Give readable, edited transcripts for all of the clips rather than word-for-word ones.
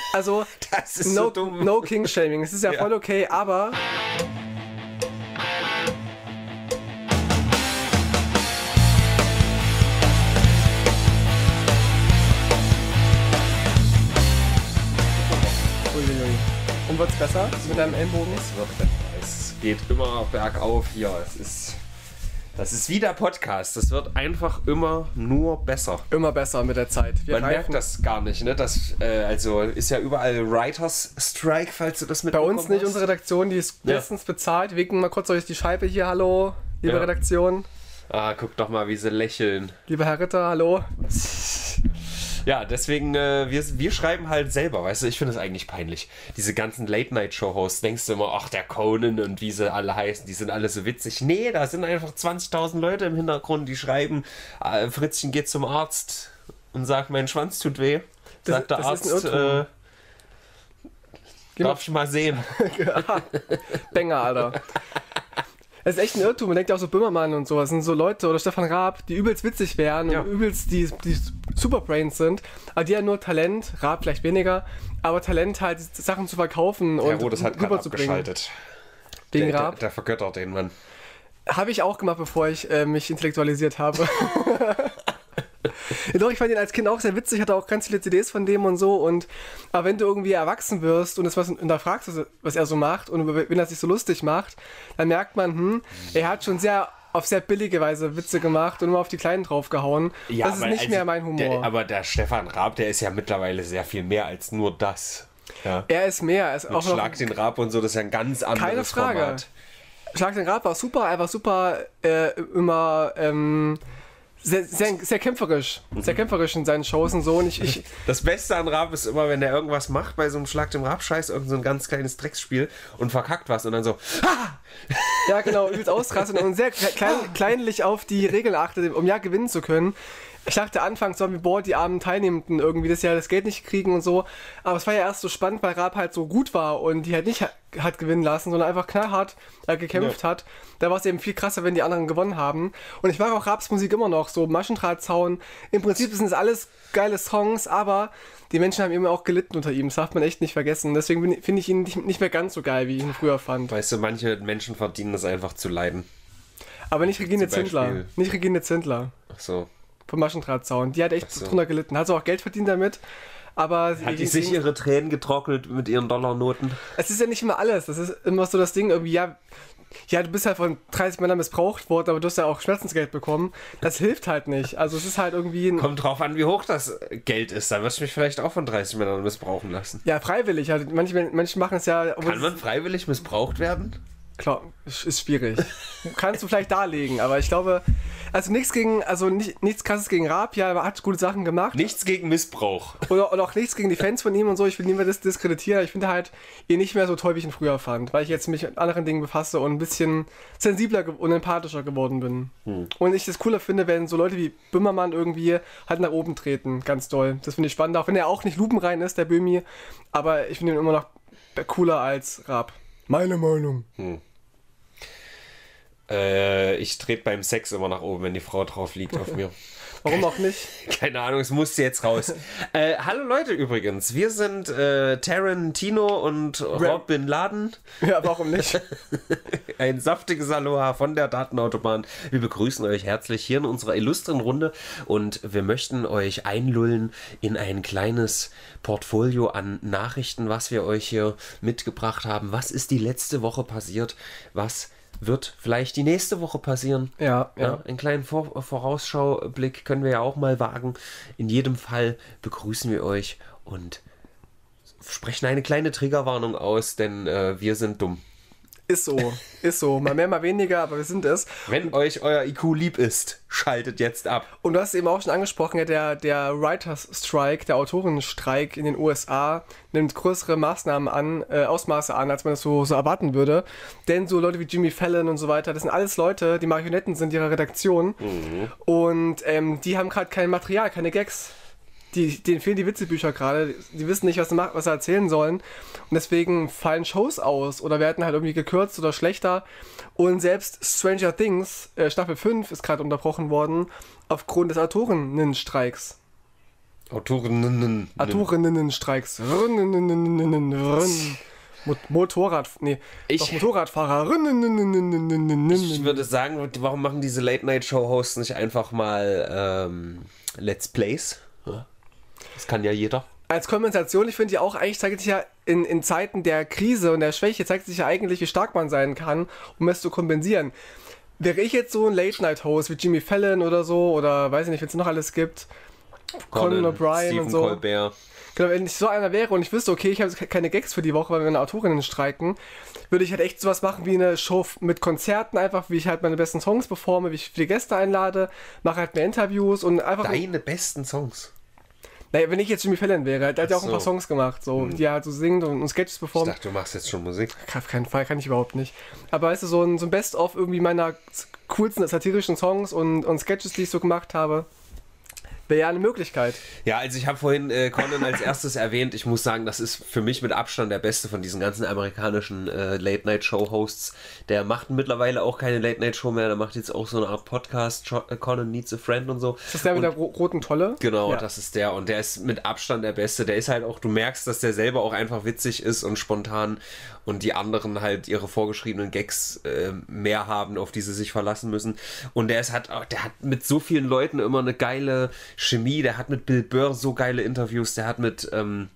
Also, Das ist so dumm. no King-Shaming. Es ist ja voll okay, aber... Uiuiui. Und wird's besser mit deinem Ellenbogen? Es geht immer bergauf hier. Das ist wie der Podcast. Das wird einfach immer nur besser. Immer besser mit der Zeit. Man merkt das gar nicht, ne? Das, also ist ja überall Writers Strike, falls du das Bei mitbekommen uns nicht, hast. unsere Redaktion, die ist bestens bezahlt. Wir winken mal kurz durch die Scheibe hier. Hallo, liebe Redaktion. Ah, guck doch mal, wie sie lächeln. Lieber Herr Ritter, hallo. Ja, deswegen, wir schreiben halt selber, weißt du, ich finde es eigentlich peinlich. Diese ganzen Late-Night-Show-Hosts, denkst du immer, ach, der Conan und wie sie alle heißen, die sind alle so witzig. Nee, da sind einfach 20.000 Leute im Hintergrund, die schreiben, Fritzchen geht zum Arzt und sagt, mein Schwanz tut weh. Sagt der das ist ein Arzt, Irrtum. darf ich mal sehen. Banger, Alter. Das ist echt ein Irrtum. Man denkt ja auch so Böhmermann und sowas. Das sind so Leute oder Stefan Raab, die übelst witzig wären und übelst die Superbrains sind. Aber die haben nur Talent, Raab vielleicht weniger, aber Talent halt Sachen zu verkaufen und das hat gerade rüberzubringen. abgeschaltet. Wegen Raab. Der vergöttert den Mann. Habe ich auch gemacht, bevor ich mich intellektualisiert habe. Ja, doch, ich fand ihn als Kind auch sehr witzig, hatte auch ganz viele CDs von dem und so. Aber wenn du irgendwie erwachsen wirst und das was hinterfragst, was er so macht und wenn er sich so lustig macht, dann merkt man, er hat schon auf sehr billige Weise Witze gemacht und immer auf die Kleinen draufgehauen. Ja, das ist nicht mehr mein Humor. Aber der Stefan Raab, der ist ja mittlerweile sehr viel mehr als nur das. Ja. Er ist mehr. Er ist Mit auch noch Schlag den Raab und so, das ist ja ein ganz anderes keine Frage. Format. Schlag den Raab war super, er war super immer sehr kämpferisch. Sehr kämpferisch in seinen Shows und so. Und Das Beste an Raab ist immer, wenn der irgendwas macht bei so einem Schlag dem Raab-Scheiß, irgend so ein ganz kleines Drecksspiel und verkackt was und dann so, ja, genau, übelst ausrasten und sehr kleinlich auf die Regeln achtet, um ja gewinnen zu können. Ich dachte anfangs, die armen Teilnehmenden irgendwie das Geld nicht kriegen und so. Aber es war ja erst so spannend, weil Raab halt so gut war und die halt nicht hat gewinnen lassen, sondern einfach knallhart gekämpft hat. Da war es eben viel krasser, wenn die anderen gewonnen haben. Und ich mag auch Raabs Musik immer noch, so Maschendrahtzaun. Im Prinzip sind es alles geile Songs, aber die Menschen haben eben auch gelitten unter ihm. Das darf man echt nicht vergessen. Deswegen finde ich ihn nicht mehr ganz so geil, wie ich ihn früher fand. weißt du, manche Menschen verdienen es einfach zu leiden. Aber nicht Regine Zum Zindler. Beispiel. Nicht Regine Zindler. Ach so. Vom Maschendrahtzaun. Die hat echt drunter gelitten. Hat sie auch Geld verdient damit. Aber Hat die sich ihre Tränen getrocknet mit ihren Dollarnoten? es ist ja nicht immer alles. Das ist immer so das Ding, irgendwie, ja, du bist halt von 30 Männern missbraucht worden, aber du hast ja auch Schmerzensgeld bekommen. Das hilft halt nicht. Also es ist halt irgendwie Kommt drauf an, wie hoch das Geld ist. Da wirst du mich vielleicht auch von 30 Männern missbrauchen lassen. ja, freiwillig. Also manche machen es ja. Kann man freiwillig missbraucht werden? Klar, ist schwierig. Kannst du vielleicht darlegen, aber ich glaube, also nichts krasses gegen Raab, ja, er hat gute Sachen gemacht. Nichts gegen Missbrauch. Und auch nichts gegen die Fans von ihm und so, ich will niemand das diskreditieren, ich finde halt ihn nicht mehr so toll, wie ich ihn früher fand, weil ich jetzt mich mit anderen Dingen befasse und ein bisschen sensibler und empathischer geworden bin. Und ich das cooler finde, wenn so Leute wie Böhmermann irgendwie halt nach oben treten, ganz doll. Das finde ich spannend, auch wenn er auch nicht lupenrein ist, der Böhmi, aber ich finde ihn immer noch cooler als Raab. Meine Meinung. Ich trete beim Sex immer nach oben, wenn die Frau drauf liegt auf mir. Warum auch nicht? Keine Ahnung, es musste jetzt raus. Hallo Leute übrigens, wir sind Tarantino und Rob Bin Laden. Ja, warum nicht? Ein saftiges Aloha von der Datenautobahn. Wir begrüßen euch herzlich hier in unserer illustren Runde und wir möchten euch einlullen in ein kleines Portfolio an Nachrichten, was wir euch hier mitgebracht haben. Was ist die letzte Woche passiert? Was wird vielleicht die nächste Woche passieren? Ja. Einen kleinen Vorausschaublick können wir ja auch mal wagen. In jedem Fall begrüßen wir euch und sprechen eine kleine Triggerwarnung aus, denn wir sind dumm. Ist so. Mal mehr, mal weniger, aber wir sind es. Wenn euch euer IQ lieb ist, schaltet jetzt ab. Und du hast es eben auch schon angesprochen, ja, der Writers Strike, der Autorenstreik in den USA nimmt größere Ausmaße an, als man das so erwarten würde. Denn so Leute wie Jimmy Fallon und so weiter, das sind alles Leute, die Marionetten sind ihrer Redaktion. Und die haben gerade kein Material, keine Gags. Denen fehlen die Witzebücher gerade, die wissen nicht, was sie erzählen sollen und deswegen fallen Shows aus oder werden halt irgendwie gekürzt oder schlechter und selbst Stranger Things, Staffel 5 ist gerade unterbrochen worden aufgrund des Autorinnenstreiks. Autorinnenstreiks. Motorradfahrer. Ich würde sagen, warum machen diese Late-Night-Show-Hosts nicht einfach mal Let's Plays? Das kann ja jeder. Als Kompensation, ich finde ja auch, eigentlich zeigt sich ja in Zeiten der Krise und der Schwäche, zeigt sich ja eigentlich, wie stark man sein kann, um es zu kompensieren. Wäre ich jetzt so ein Late-Night-Host wie Jimmy Fallon oder so, oder weiß ich nicht, wenn es noch alles gibt, Conan O'Brien Stephen und so. Colbert. Genau, wenn ich so einer wäre und ich wüsste, okay, ich habe keine Gags für die Woche, weil meine Autorinnen streiken, würde ich halt echt sowas machen wie eine Show mit Konzerten, einfach wie ich halt meine besten Songs performe, wie ich viele Gäste einlade, mache halt mehr Interviews und einfach... Deine besten Songs? Naja, wenn ich jetzt Jimmy Fallon wäre, der hat ja auch ein paar Songs gemacht, so, die er halt so singt und Sketches performt. Ich dachte, du machst jetzt schon Musik. Auf keinen Fall, kann ich überhaupt nicht. Aber weißt du, so ein Best-of irgendwie meiner coolsten satirischen Songs und Sketches, die ich so gemacht habe, wäre ja eine Möglichkeit. Ja, also ich habe vorhin Conan als erstes erwähnt. Ich muss sagen, das ist für mich mit Abstand der beste von diesen ganzen amerikanischen Late-Night-Show-Hosts. Der macht mittlerweile auch keine Late-Night-Show mehr. Der macht jetzt auch so eine Art Podcast, Conan Needs a Friend und so. Ist das der mit der roten Tolle? Genau, ja. Das ist der. Und der ist mit Abstand der Beste. Der ist halt auch, du merkst, dass der selber auch einfach witzig ist und spontan und die anderen halt ihre vorgeschriebenen Gags mehr haben, auf die sie sich verlassen müssen. Und der hat mit so vielen Leuten immer eine geile Chemie. Der hat mit Bill Burr so geile Interviews. Der hat mit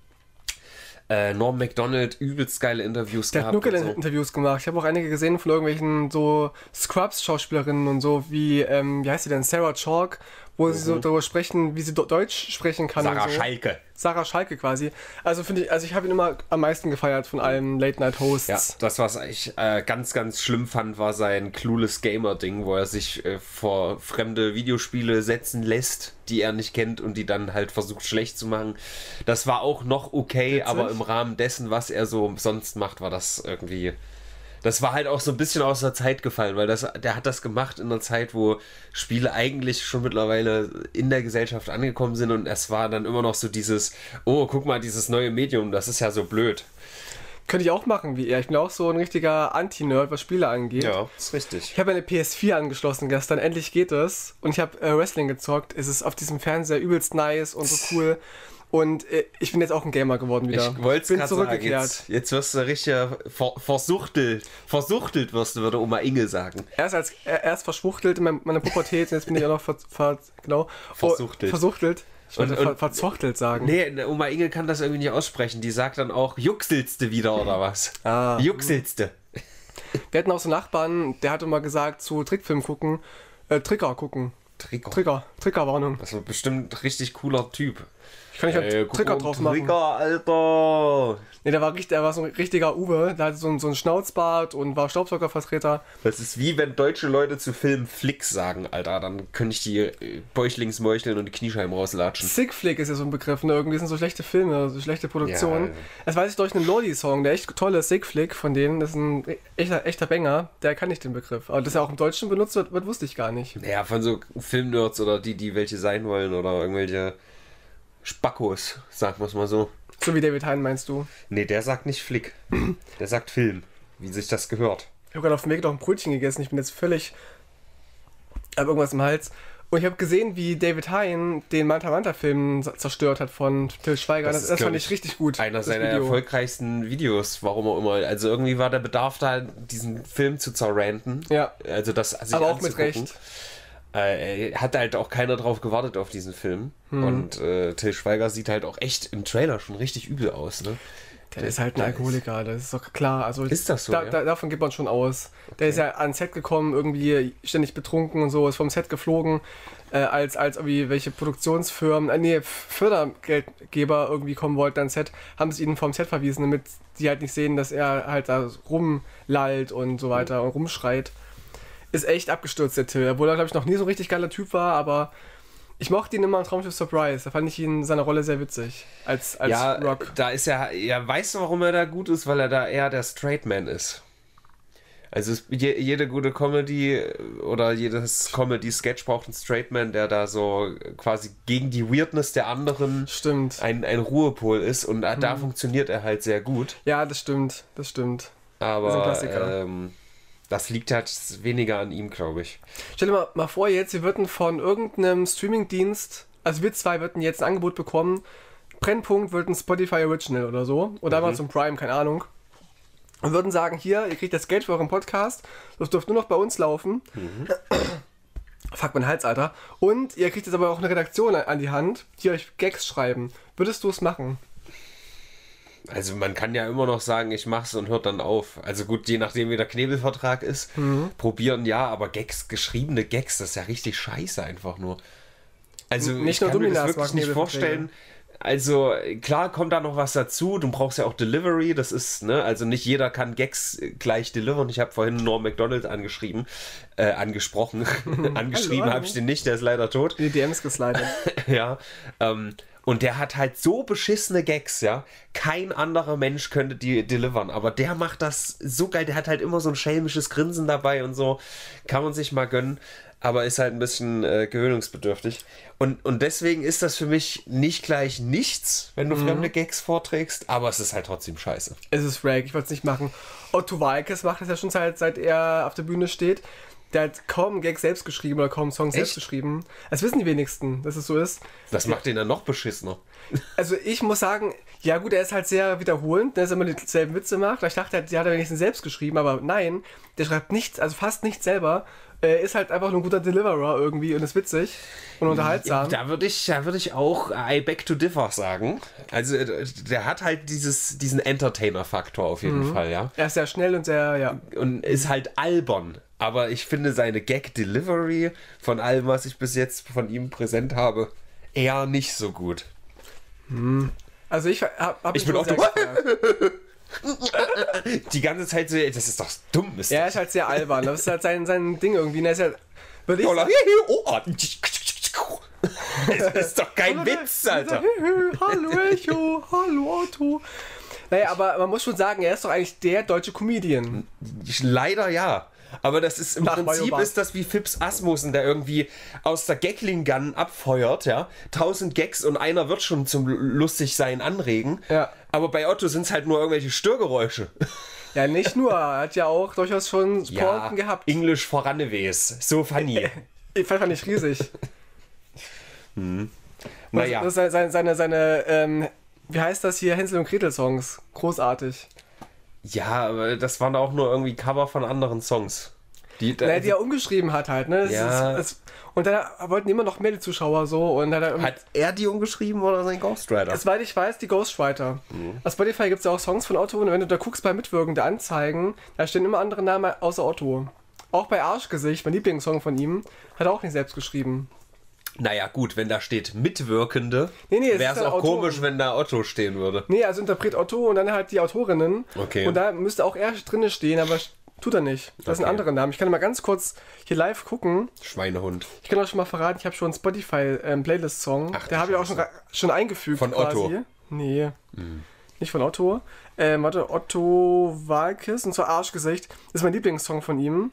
Norm Macdonald übelst geile Interviews gehabt. Der hat nur geile Interviews gemacht. Ich habe auch einige gesehen von irgendwelchen so Scrubs-Schauspielerinnen und so, wie heißt sie denn? Sarah Chalk, wo sie so darüber sprechen, wie sie Deutsch sprechen kann. Sarah und so. Schalke. Sarah Schalke quasi. Also ich habe ihn immer am meisten gefeiert von allen Late-Night-Hosts. Ja, das, was ich ganz, ganz schlimm fand, war sein Clueless Gamer-Ding, wo er sich vor fremde Videospiele setzen lässt, die er nicht kennt und die dann halt versucht schlecht zu machen. Das war auch noch okay, witzig. Aber im Rahmen dessen, was er so sonst macht, war das irgendwie... Das war halt auch so ein bisschen aus der Zeit gefallen, weil der hat das gemacht in einer Zeit, wo Spiele eigentlich schon mittlerweile in der Gesellschaft angekommen sind und es war dann immer noch so dieses, oh, guck mal, dieses neue Medium, das ist ja so blöd. Könnte ich auch machen wie er. Ich bin auch so ein richtiger Anti-Nerd, was Spiele angeht. Ja, ist richtig. Ich habe eine PS4 angeschlossen gestern, endlich geht es. Und ich habe Wrestling gezockt. Es ist auf diesem Fernseher übelst nice und so cool. Und ich bin jetzt auch ein Gamer geworden wieder. Ich wollte es gerade sagen, jetzt wirst du richtig versuchtelt wirst du, würde Oma Inge sagen. Erst verschwuchtelt in meiner Pubertät, jetzt bin ich auch noch versuchtelt. Ich wollte verzochtelt sagen. Nee, Oma Inge kann das irgendwie nicht aussprechen. Die sagt dann auch, juckselste wieder oder was? Juckselste. Wir hatten auch so einen Nachbarn, der hat immer gesagt, zu Trickfilm gucken, Trigger gucken. Triggerwarnung. Das war bestimmt ein richtig cooler Typ. Ich kann nicht halt Trigger drauf machen. Trigger, Alter! Nee, der war so ein richtiger Uwe. Der hatte so einen Schnauzbart und war Staubsaugervertreter. Das ist wie wenn deutsche Leute zu Filmen Flick sagen, Alter. Dann könnte ich die Bäuchlings meucheln und die Kniescheiben rauslatschen. Sick Flick ist ja so ein Begriff. Ne? Irgendwie sind so schlechte Filme, so schlechte Produktionen. Ja. Das weiß ich durch einen Lordi-Song, der echt tolle Sick Flick von denen. Das ist ein echter Banger. Der kann ich den Begriff. Aber dass er auch im Deutschen benutzt wird, wusste ich gar nicht. Ja, von so Filmnerds oder die welche sein wollen oder irgendwelche Spackos, sagen wir es mal so. So wie David Hein, meinst du? Nee, der sagt nicht Flick. Der sagt Film, wie sich das gehört. Ich habe gerade auf dem Weg noch ein Brötchen gegessen. Ich bin jetzt völlig... habe irgendwas im Hals. Und ich habe gesehen, wie David Hein den Manta-Manta-Film zerstört hat von Til Schweiger. Das fand ich richtig gut. Einer seiner erfolgreichsten Videos, warum auch immer. Also irgendwie war der Bedarf da, diesen Film zu zerranten. Ja, also das sich aber auch mit Recht. Hat halt auch keiner drauf gewartet auf diesen Film. Und Til Schweiger sieht halt auch echt im Trailer schon richtig übel aus, ne? Der ist halt ein Alkoholiker, das ist doch klar. Also ist das so? Davon geht man schon aus. Okay. Der ist ja ans Set gekommen, irgendwie ständig betrunken und so, ist vom Set geflogen, als irgendwie welche Produktionsfirmen, Fördergeldgeber irgendwie kommen wollten ans Set, haben sie ihn vom Set verwiesen, damit die halt nicht sehen, dass er halt da rumlallt und so weiter und rumschreit. Ist echt abgestürzt, der Till. Obwohl er, glaube ich, noch nie so ein richtig geiler Typ war, aber ich mochte ihn immer in Traumschiff Surprise. Da fand ich ihn in seiner Rolle sehr witzig. Als Rock. Da ist ja, weißt du, warum er da gut ist? Weil er da eher der Straight Man ist. Also jede gute Comedy oder jedes Comedy-Sketch braucht einen Straight Man, der da so quasi gegen die Weirdness der anderen ein Ruhepol ist. Und da funktioniert er halt sehr gut. Ja, das stimmt. Aber das ist ein Klassiker. Das liegt halt weniger an ihm, glaube ich. Stell dir mal vor, jetzt, wir würden von irgendeinem Streamingdienst also wir zwei würden jetzt ein Angebot bekommen, Brennpunkt wird ein Spotify Original oder so, oder Amazon Prime, keine Ahnung. Und würden sagen, hier, ihr kriegt das Geld für euren Podcast, das dürft nur noch bei uns laufen. Fuck, mein Hals, Alter. Und ihr kriegt jetzt aber auch eine Redaktion an die Hand, die euch Gags schreiben. Würdest du es machen? Also man kann ja immer noch sagen, ich mach's und hört dann auf. Also gut, je nachdem wie der Knebelvertrag ist, probieren ja, aber Gags, geschriebene Gags, das ist ja richtig scheiße einfach nur. Also Nicht ich nur kann mir Dominas das wirklich mag nicht Knebelverträge. vorstellen. Also klar kommt da noch was dazu, du brauchst ja auch Delivery, das ist, ne, also nicht jeder kann Gags gleich delivern. Ich habe vorhin Norm Macdonald angesprochen, angeschrieben Hallo. habe ich den nicht, der ist leider tot. Die DMs geslidet. Ja, und der hat halt so beschissene Gags, ja. Kein anderer Mensch könnte die delivern, aber der macht das so geil. Der hat halt immer so ein schelmisches Grinsen dabei und so. Kann man sich mal gönnen, aber ist halt ein bisschen gewöhnungsbedürftig. Und deswegen ist das für mich nicht gleich nichts, wenn du fremde Gags vorträgst, aber es ist halt trotzdem scheiße. Es ist Rag, ich wollte es nicht machen. Otto Walkes macht das ja schon seit er auf der Bühne steht. Der hat kaum einen Gag selbst geschrieben oder kaum einen Song selbst geschrieben. Das wissen die wenigsten, dass es so ist. Das macht den dann noch beschissener. Also ich muss sagen, ja gut, er ist halt sehr wiederholend, dass er immer dieselben Witze macht. Ich dachte, der hat er wenigstens selbst geschrieben, aber nein, der schreibt nichts, also fast nichts selber. Ist halt einfach nur ein guter Deliverer irgendwie und ist witzig und unterhaltsam. Da würde ich auch I beg to differ sagen. Also der hat halt diesen Entertainer-Faktor auf jeden Fall, ja. Er ist sehr schnell und sehr, ja. Und ist halt albern. Aber ich finde seine Gag-Delivery von allem, was ich bis jetzt von ihm präsent habe, eher nicht so gut. Also ich hab Ich bin auch sehr so gefeiert. die ganze Zeit so, das ist doch dumm. Ist Er ist halt sehr albern, das ist halt sein Ding irgendwie. Und er ist ja, würde ich das sagen, ist doch kein Witz, Alter. Hallo Echo, hallo Otto. Naja, aber man muss schon sagen, er ist doch eigentlich der deutsche Comedian. Leider ja. Aber das ist im Nach Prinzip Majobat. ist das wie Phipps Asmussen, der irgendwie aus der Gagling-Gun abfeuert, ja. 1000 Gags und einer wird schon zum Lustigsein anregen. Ja. Aber bei Otto sind es halt nur irgendwelche Störgeräusche. Ja, nicht nur, er hat ja auch durchaus schon Pointen gehabt. Englisch voranewes. So funny. Ich fand ich riesig. Naja. Das ist seine wie heißt das hier, Hänsel und Gretel Songs. Großartig. Ja, aber das waren auch nur irgendwie Cover von anderen Songs. Die er umgeschrieben hat halt, ne? Ja. Und dann wollten immer noch mehr die Zuschauer so und dann hat er die umgeschrieben oder sein Ghostwriter? Soweit ich weiß, die Ghostwriter. Auf Spotify gibt es ja auch Songs von Otto und wenn du da guckst bei mitwirkende Anzeigen, da stehen immer andere Namen außer Otto. Auch bei Arschgesicht, mein Lieblingssong von ihm, hat er auch nicht selbst geschrieben. Naja, gut, wenn da steht Mitwirkende, Nee, es wäre ist es halt auch Autoren. komisch, wenn da Otto stehen würde. Nee, also Interpret Otto und dann halt die Autorinnen. Okay. Und da müsste auch er drinne stehen, aber tut er nicht. Das sind Okay. andere Namen. Ich kann mal ganz kurz hier live gucken. Schweinehund. Ich kann euch schon mal verraten, ich habe schon einen Spotify-Playlist-Song. Ach, Der habe ich auch schon eingefügt. Von quasi. Otto? Nee. Nicht von Otto. Warte, Otto Walkes, und zwar Arschgesicht. Das ist mein Lieblingssong von ihm.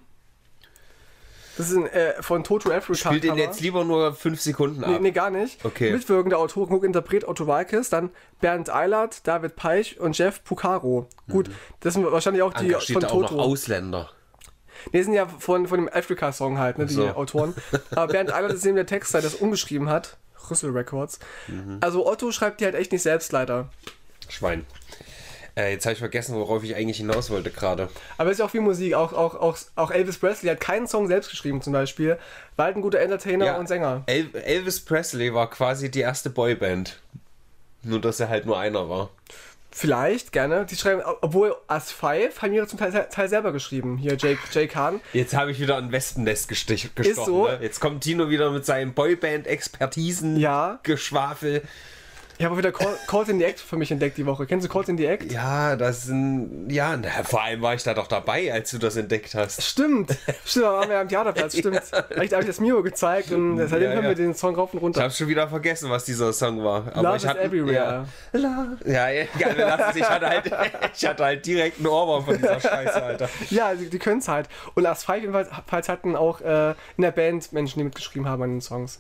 Das ist von Toto Africa. Spielt den Cover. jetzt lieber nur 5 Sekunden ab. Nee, gar nicht. Okay. Mitwirkende Autoren, guck, Interpret Otto Walkes, dann Bernd Eilert, David Peich und Jeff Pucaro. Gut, das sind wahrscheinlich auch die Steht von da auch noch Toto. Ausländer. Die sind ja von dem Africa-Song halt, ne, die So. Autoren. Aber Bernd Eilert ist eben der Texter, der das umgeschrieben hat. Rüssel Records. Also Otto schreibt die halt echt nicht selbst, leider. Schwein. Jetzt habe ich vergessen, worauf ich eigentlich hinaus wollte gerade. Aber es ist ja auch wie Musik. Auch Elvis Presley hat keinen Song selbst geschrieben zum Beispiel. War halt ein guter Entertainer und Sänger. Elvis Presley war quasi die erste Boyband. Nur, dass er halt nur einer war. Vielleicht, gerne. Die schreiben, obwohl As 5 haben ihre zum Teil selber geschrieben. Hier, Jay Khan. Jetzt habe ich wieder ein Wespennest gestochen. so. Ne? Jetzt kommt Tino wieder mit seinem Boyband-Expertisen. Ja. Geschwafel. Ich habe auch wieder Caught in the Act für mich entdeckt die Woche. Kennst du Caught in the Act? Ja, das sind. Ja, vor allem war ich da doch dabei, als du das entdeckt hast. Stimmt, da waren wir am Theaterplatz, stimmt. Da habe ich das Mio gezeigt und seitdem hören wir den Song rauf und Ich runter. habe schon wieder vergessen, was dieser Song war. Aber Love ich is hatte, everywhere. Ja, ich hatte halt direkt einen Ohrwurm von dieser Scheiße, Alter. Ja, die können es halt. Und As 5 jedenfalls hatten auch in der Band Menschen, die mitgeschrieben haben an den Songs.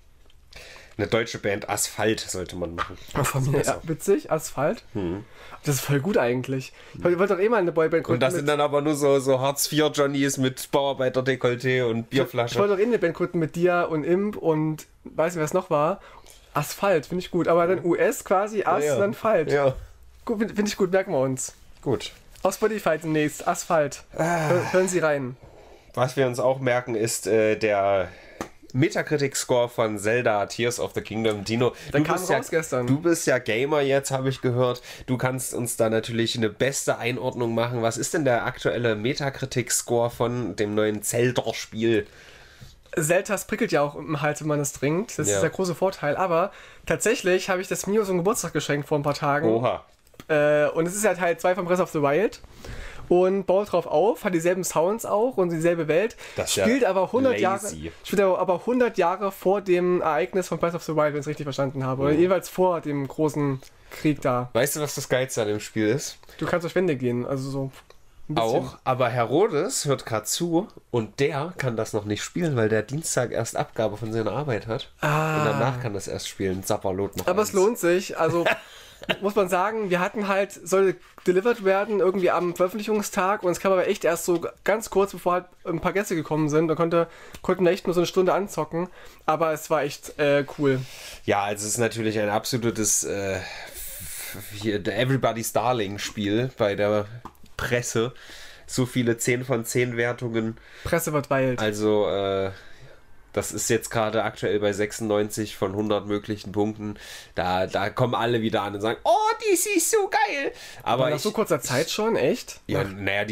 Eine deutsche Band, Asphalt, sollte man machen. Von mir, ja, witzig, Asphalt. Das ist voll gut eigentlich. Ich wollte doch eh mal eine Boyband gründen. Und das sind dann aber nur so Hartz-IV-Johnnies mit Bauarbeiter-Dekolleté und Ich Bierflasche. wollte doch eh eine Band gründen mit dir und Imp und weiß nicht, wer es noch war. Asphalt, finde ich gut. Aber dann US quasi, dann Falt. Ja. Finde ich gut, merken wir uns. Gut. Auf Spotify demnächst, Asphalt. Hören Sie rein. Was wir uns auch merken, ist der Metacritic-Score von Zelda Tears of the Kingdom. Dino, Der kam raus gestern. Du bist ja Gamer jetzt, habe ich gehört. Du kannst uns da natürlich eine beste Einordnung machen. Was ist denn der aktuelle Metacritic-Score von dem neuen Zelda-Spiel? Zeldas prickelt ja auch im Hals, wenn man es trinkt. Das ist der große Vorteil. Aber tatsächlich habe ich das Mio zum Geburtstag geschenkt vor ein paar Tagen. Oha. Und es ist ja Teil 2 von Breath of the Wild. Und baut drauf auf, hat dieselben Sounds auch und dieselbe Welt. Das spielt ja aber 100 lazy. Jahre 100 Jahre vor dem Ereignis von Breath of the Wild, wenn ich es richtig verstanden habe. Oder jeweils vor dem großen Krieg da. Weißt du, was das Geilste an dem Spiel ist? Du kannst durch Wände gehen, also so ein bisschen. Auch, aber Herodes hört gerade zu und der kann das noch nicht spielen, weil der Dienstag erst Abgabe von seiner Arbeit hat. Und danach kann das erst spielen. Zapperlot noch. Aber es lohnt sich, also muss man sagen, wir hatten halt, sollte delivered werden irgendwie am Veröffentlichungstag und es kam aber echt erst so ganz kurz, bevor halt ein paar Gäste gekommen sind. Da konnten wir echt nur so eine Stunde anzocken, aber es war echt cool. Ja, also es ist natürlich ein absolutes Everybody's Darling-Spiel bei der Presse. So viele 10 von 10 Wertungen. Presse wird wild. Also, das ist jetzt gerade aktuell bei 96 von 100 möglichen Punkten. Da kommen alle wieder an und sagen, oh, das ist so geil. Aber nach so kurzer Zeit schon, echt? Ja, naja,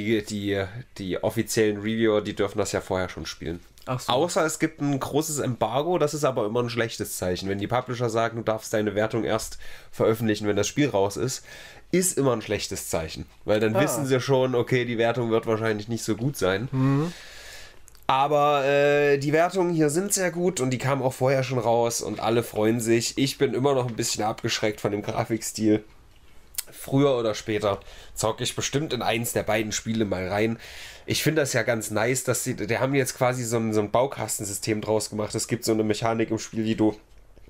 die offiziellen Reviewer, die dürfen das ja vorher schon spielen. Ach so. Außer es gibt ein großes Embargo, das ist aber immer ein schlechtes Zeichen. Wenn die Publisher sagen, du darfst deine Wertung erst veröffentlichen, wenn das Spiel raus ist immer ein schlechtes Zeichen. Weil dann wissen sie schon, okay, die Wertung wird wahrscheinlich nicht so gut sein. Mhm. Aber die Wertungen hier sind sehr gut und die kamen auch vorher schon raus und alle freuen sich. Ich bin immer noch ein bisschen abgeschreckt von dem Grafikstil. Früher oder später zocke ich bestimmt in eins der beiden Spiele mal rein. Ich finde das ja ganz nice, dass die haben jetzt quasi so ein Baukastensystem draus gemacht. Es gibt so eine Mechanik im Spiel, die du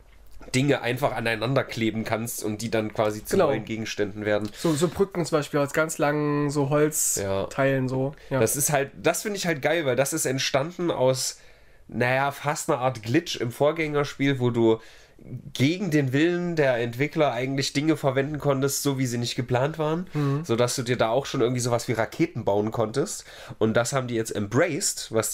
Dinge einfach aneinander kleben kannst und die dann quasi zu neuen Gegenständen werden. So Brücken zum Beispiel aus ganz langen so Holzteilen so. Ja. Das finde ich halt geil, weil das ist entstanden aus, fast einer Art Glitch im Vorgängerspiel, wo du gegen den Willen der Entwickler eigentlich Dinge verwenden konntest, so wie sie nicht geplant waren, sodass du dir da auch schon irgendwie sowas wie Raketen bauen konntest. Und das haben die jetzt embraced, was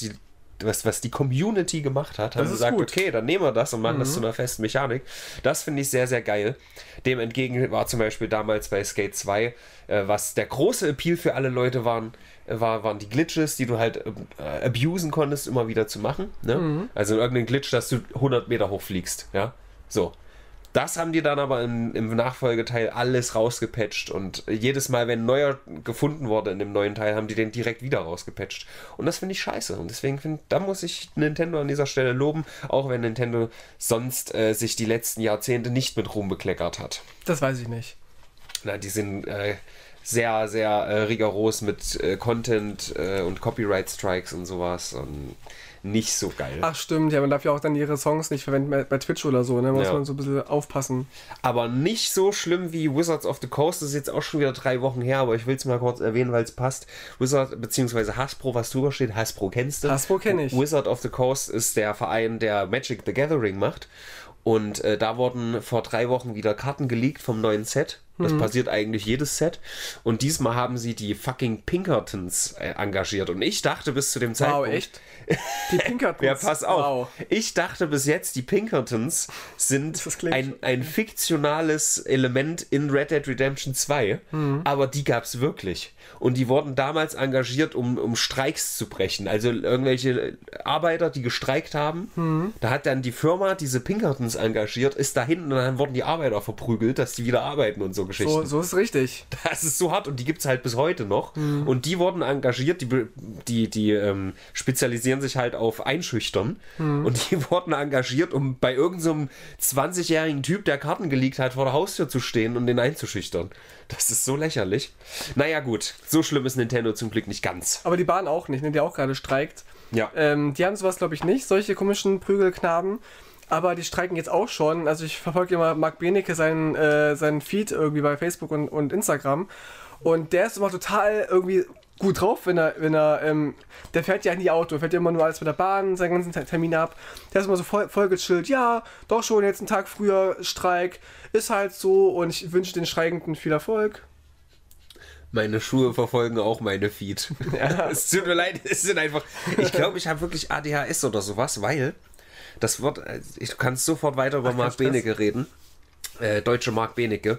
die Community gemacht hat, haben gesagt, okay, dann nehmen wir das und machen das zu einer festen Mechanik. Das finde ich sehr, sehr geil. Dem entgegen war zum Beispiel damals bei Skate 2, was der große Appeal für alle Leute waren die Glitches, die du halt abusen konntest, immer wieder zu machen. Ne? Also irgendein Glitch, dass du 100 Meter hochfliegst. Ja? So. Das haben die dann aber im Nachfolgeteil alles rausgepatcht und jedes Mal, wenn ein neuer gefunden wurde in dem neuen Teil, haben die den direkt wieder rausgepatcht. Und das finde ich scheiße. Und deswegen da muss ich Nintendo an dieser Stelle loben, auch wenn Nintendo sonst sich die letzten Jahrzehnte nicht mit Ruhm bekleckert hat. Das weiß ich nicht. Na, die sind sehr, sehr rigoros mit Content und Copyright-Strikes und sowas und nicht so geil. Ach stimmt, ja, man darf ja auch dann ihre Songs nicht verwenden bei Twitch oder so, ne? Muss man so ein bisschen aufpassen. Aber nicht so schlimm wie Wizards of the Coast, das ist jetzt auch schon wieder 3 Wochen her, aber ich will es mal kurz erwähnen, weil es passt. Wizard, beziehungsweise Hasbro, was drüber steht, Hasbro kennst du? Hasbro kenne ich. Wizard of the Coast ist der Verein, der Magic the Gathering macht. Und da wurden vor 3 Wochen wieder Karten geleakt vom neuen Set. Das passiert eigentlich jedes Set. Und diesmal haben sie die fucking Pinkertons engagiert. Und ich dachte bis zu dem Zeitpunkt... Wow, echt? Die Pinkertons? Ja, pass auf. Wow. Ich dachte bis jetzt, die Pinkertons sind ein fiktionales Element in Red Dead Redemption 2. Aber die gab es wirklich. Und die wurden damals engagiert, um Streiks zu brechen. Also irgendwelche Arbeiter, die gestreikt haben. Da hat dann die Firma diese Pinkertons engagiert, ist dahin und dann wurden die Arbeiter verprügelt, dass die wieder arbeiten und so Geschichten. So ist richtig. Das ist so hart und die gibt es halt bis heute noch. Und die wurden engagiert, die spezialisieren sich halt auf Einschüchtern. Und die wurden engagiert, um bei irgendeinem 20-jährigen Typ, der Karten geleakt hat, vor der Haustür zu stehen und den einzuschüchtern. Das ist so lächerlich. Naja gut, so schlimm ist Nintendo zum Glück nicht ganz. Aber die Bahn auch nicht, ne? Die auch gerade streikt. Ja. Die haben sowas glaube ich nicht, solche komischen Prügelknaben. Aber die streiken jetzt auch schon. Also ich verfolge immer Marc Benecke, seinen Feed irgendwie bei Facebook und Instagram. Und der ist immer total irgendwie gut drauf, der fährt ja nie Auto, fährt ja immer nur alles mit der Bahn, seinen ganzen Termin ab. Der ist immer so voll gechillt, ja, doch schon jetzt einen Tag früher Streik, ist halt so und ich wünsche den Streikenden viel Erfolg. Meine Schuhe verfolgen auch meine Feet. Ja. Es tut mir leid, es sind einfach, ich glaube, ich habe wirklich ADHS oder sowas, weil das Wort, ich kann sofort weiter über Marc Benecke reden, deutsche Marc Benecke.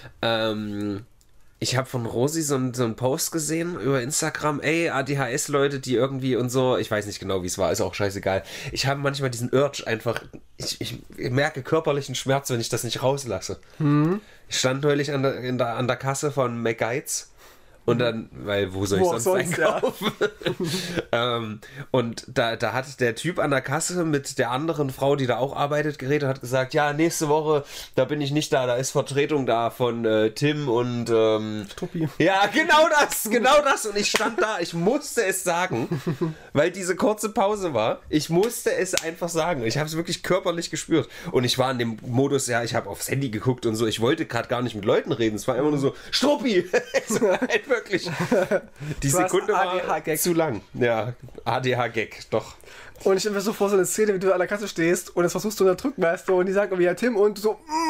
Ich habe von Rosi so einen Post gesehen über Instagram, ADHS-Leute, die irgendwie und so, ich weiß nicht genau, wie es war, ist auch scheißegal. Ich habe manchmal diesen Urge einfach, ich merke körperlichen Schmerz, wenn ich das nicht rauslasse. Ich stand neulich an der Kasse von McGuides. Und dann, weil wo soll ich sonst einkaufen? Ja. Und da hat der Typ an der Kasse mit der anderen Frau, die da auch arbeitet, geredet, hat gesagt, ja, nächste Woche, da bin ich nicht da ist Vertretung da von Tim und Struppi. Ja, genau das. Und ich stand da, ich musste es sagen, weil diese kurze Pause war. Ich musste es einfach sagen. Ich habe es wirklich körperlich gespürt. Und ich war in dem Modus, ja, ich habe aufs Handy geguckt und so. Ich wollte gerade gar nicht mit Leuten reden. Es war immer nur so, Struppi! Wirklich. Die Sekunde war zu lang. Ja, ADH-Gag, doch. Und ich stelle mir so vor, so eine Szene, wie du an der Kasse stehst und das versuchst du unterdrücken, weißt du, und die sagen irgendwie, ja, Tim, und du so,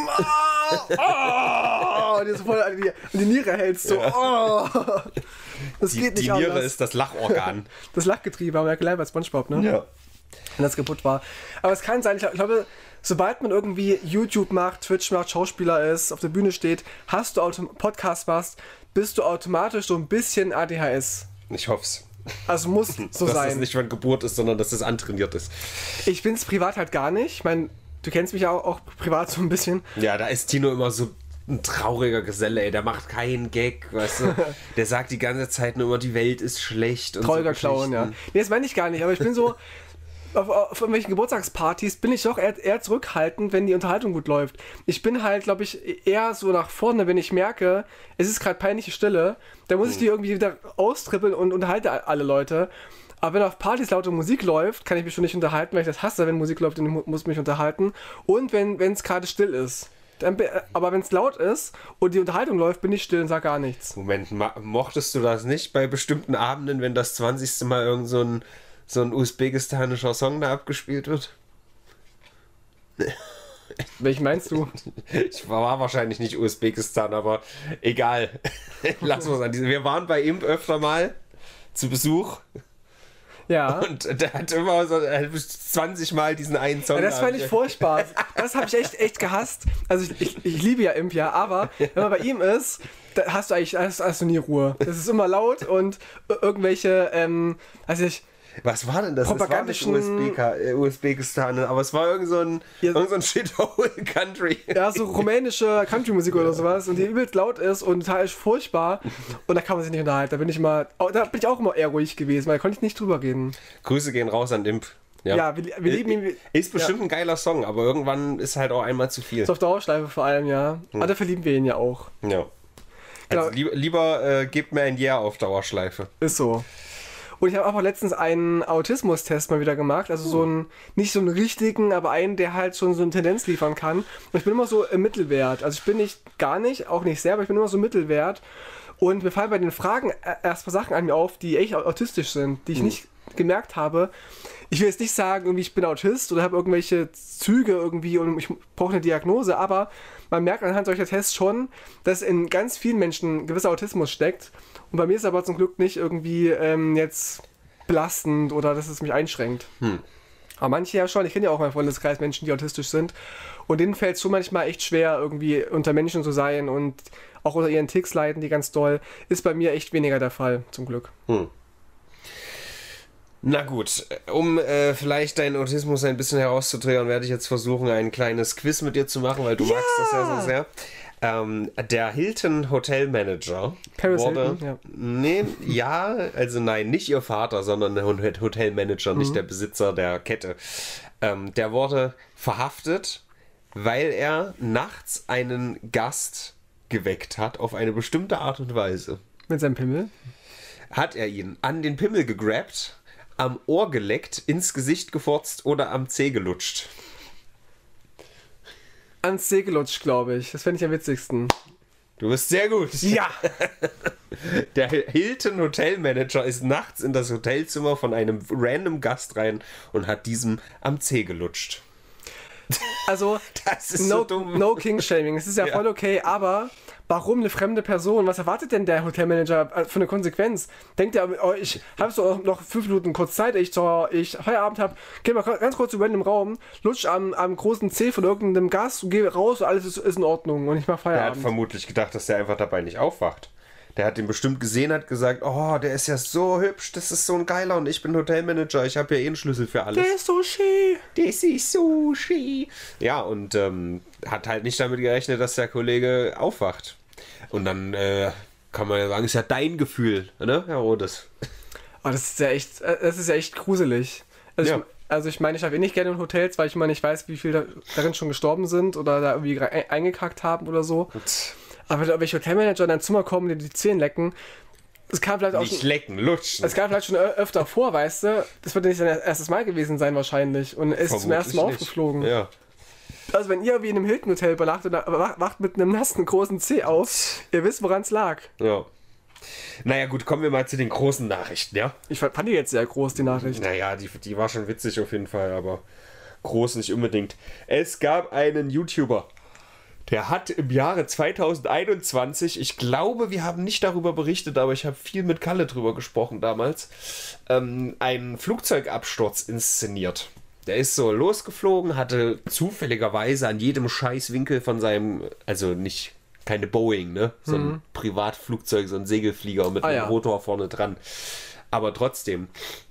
und dir so voll an die Niere hältst, so, Das geht nicht anders. Die Niere ist das Lachorgan. Das Lachgetriebe, haben wir ja gelernt bei SpongeBob, ne? Ja. Wenn das kaputt war. Aber es kann sein, ich glaube, sobald man irgendwie YouTube macht, Twitch macht, Schauspieler ist, auf der Bühne steht, hast du Podcast machst, bist du automatisch so ein bisschen ADHS. Ich hoff's. Also muss so dass sein. das nicht von Geburt ist, sondern dass das antrainiert ist. Ich bin's privat halt gar nicht. Ich meine, du kennst mich ja auch privat so ein bisschen. Ja, da ist Tino immer so ein trauriger Geselle, ey. Der macht keinen Gag, weißt du. Der sagt die ganze Zeit nur immer, die Welt ist schlecht. Und trauriger Clown, ja. Nee, das meine ich gar nicht, aber ich bin so... Auf irgendwelchen Geburtstagspartys bin ich doch eher zurückhaltend, wenn die Unterhaltung gut läuft. Ich bin halt, glaube ich, eher so nach vorne, wenn ich merke, es ist gerade peinliche Stille, dann muss ich die irgendwie wieder austrippeln und unterhalte alle Leute. Aber wenn auf Partys laute Musik läuft, kann ich mich schon nicht unterhalten, weil ich das hasse, wenn Musik läuft und ich muss mich unterhalten. Und wenn es gerade still ist. Aber wenn es laut ist und die Unterhaltung läuft, bin ich still und sage gar nichts. Moment, mochtest du das nicht bei bestimmten Abenden, wenn das 20. Mal irgend so ein usbekistanischer Song da abgespielt wird? Welchen meinst du? Ich war wahrscheinlich nicht Usbekistan, aber egal. Lass uns an diese. Wir waren bei Imp öfter mal zu Besuch. Ja. Und der hat immer so 20 Mal diesen einen Song. Ja, das fand ich furchtbar. Das habe ich echt gehasst. Also ich liebe ja Imp, ja, aber wenn man bei ihm ist, da hast du nie Ruhe. Das ist immer laut und irgendwelche, was war denn das? Das war nicht Usbekistan, aber es war irgend so ein Shithole-Country. Ja, so rumänische Country-Musik oder sowas und die übelst laut ist und total furchtbar und da kann man sich nicht unterhalten. Da bin ich auch immer eher ruhig gewesen, weil da konnte ich nicht drüber reden. Grüße gehen raus an Imp. Ja, wir lieben ihn. Ist bestimmt ein geiler Song, aber irgendwann ist halt auch einmal zu viel. Ist auf Dauerschleife vor allem, ja. Aber dafür lieben wir ihn ja auch. Ja. Also lieber gebt mir ein Yeah auf Dauerschleife. Ist so. Und ich habe auch letztens einen Autismus-Test mal wieder gemacht. Also nicht so einen richtigen, aber einen, der halt schon so eine Tendenz liefern kann. Und ich bin immer so im Mittelwert. Also ich bin auch nicht sehr, aber ich bin immer so Mittelwert. Und mir fallen bei den Fragen erst mal Sachen an mir auf, die echt autistisch sind, die ich nicht gemerkt habe. Ich will jetzt nicht sagen, irgendwie ich bin Autist oder habe irgendwelche Züge irgendwie und ich brauche eine Diagnose, aber man merkt anhand solcher Tests schon, dass in ganz vielen Menschen ein gewisser Autismus steckt. Und bei mir ist es aber zum Glück nicht irgendwie jetzt belastend oder dass es mich einschränkt. Aber manche ja schon. Ich kenne ja auch meinen Freundeskreis Menschen, die autistisch sind. Und denen fällt es schon manchmal echt schwer, irgendwie unter Menschen zu sein und auch unter ihren Ticks leiden, die ganz doll. Ist bei mir echt weniger der Fall, zum Glück. Na gut, um vielleicht deinen Autismus ein bisschen herauszudrehen, werde ich jetzt versuchen, ein kleines Quiz mit dir zu machen, weil du magst das ja so sehr. Der Hilton Hotel Manager wurde... Hilton, nein, nicht ihr Vater, sondern der Hotelmanager, nicht der Besitzer der Kette. Der wurde verhaftet, weil er nachts einen Gast geweckt hat, auf eine bestimmte Art und Weise. Mit seinem Pimmel? Hat er ihn an den Pimmel gegrabt, am Ohr geleckt, ins Gesicht gefurzt oder am Zeh gelutscht? Ans Zeh gelutscht, glaube ich. Das fände ich am witzigsten. Du bist sehr gut. Ja! Der Hilton Hotelmanager ist nachts in das Hotelzimmer von einem random Gast rein und hat diesem am Zeh gelutscht. Also, Das ist so dumm. no King-Shaming. Es ist ja voll okay, aber warum eine fremde Person? Was erwartet denn der Hotelmanager für eine Konsequenz? Denkt er, oh, ich habe so noch 5 Minuten kurz Zeit, ich Feierabend habe, geh mal ganz kurz über in den Raum, lutsch am großen Zeh von irgendeinem Gast und geh raus, alles ist in Ordnung und ich mach Der hat Feierabend. vermutlich gedacht, dass der einfach dabei nicht aufwacht. Der hat ihn bestimmt gesehen, hat gesagt, oh, der ist ja so hübsch, das ist so ein geiler und ich bin Hotelmanager, ich habe ja eh einen Schlüssel für alles. Der ist so schön. Das ist Sushi. Ja, und hat halt nicht damit gerechnet, dass der Kollege aufwacht. Und dann kann man ja sagen, ist ja dein Gefühl, ne, Herr Rodes? Oh, das ist ja echt gruselig. Also ich meine, ich habe eh nicht gerne in Hotels, weil ich immer nicht weiß, wie viele darin schon gestorben sind oder da irgendwie eingekackt haben oder so. Aber wenn irgendwelche Hotelmanager in dein Zimmer kommen, die Zähne lecken, es kam vielleicht auch Nicht schon, lecken, lutschen. es kam vielleicht schon öfter vor, weißt du? Das wird nicht sein erstes Mal gewesen sein wahrscheinlich. Und er ist zum ersten Mal Vermutlich aufgeflogen. nicht. Ja. Also wenn ihr wie in einem Hilton-Hotel übernachtet und wacht mit einem nassen großen Zeh auf, ihr wisst, woran es lag. Ja. Naja, gut, kommen wir mal zu den großen Nachrichten, ja? Ich fand die jetzt sehr groß, die Nachricht. Naja, die war schon witzig auf jeden Fall, aber groß nicht unbedingt. Es gab einen YouTuber, der hat im Jahre 2021, ich glaube, wir haben nicht darüber berichtet, aber ich habe viel mit Kalle drüber gesprochen damals, einen Flugzeugabsturz inszeniert. Der ist so losgeflogen, hatte zufälligerweise an jedem Scheißwinkel von seinem, also nicht, keine Boeing, ne? So ein Privatflugzeug, so ein Segelflieger mit einem Rotor vorne dran. Aber trotzdem,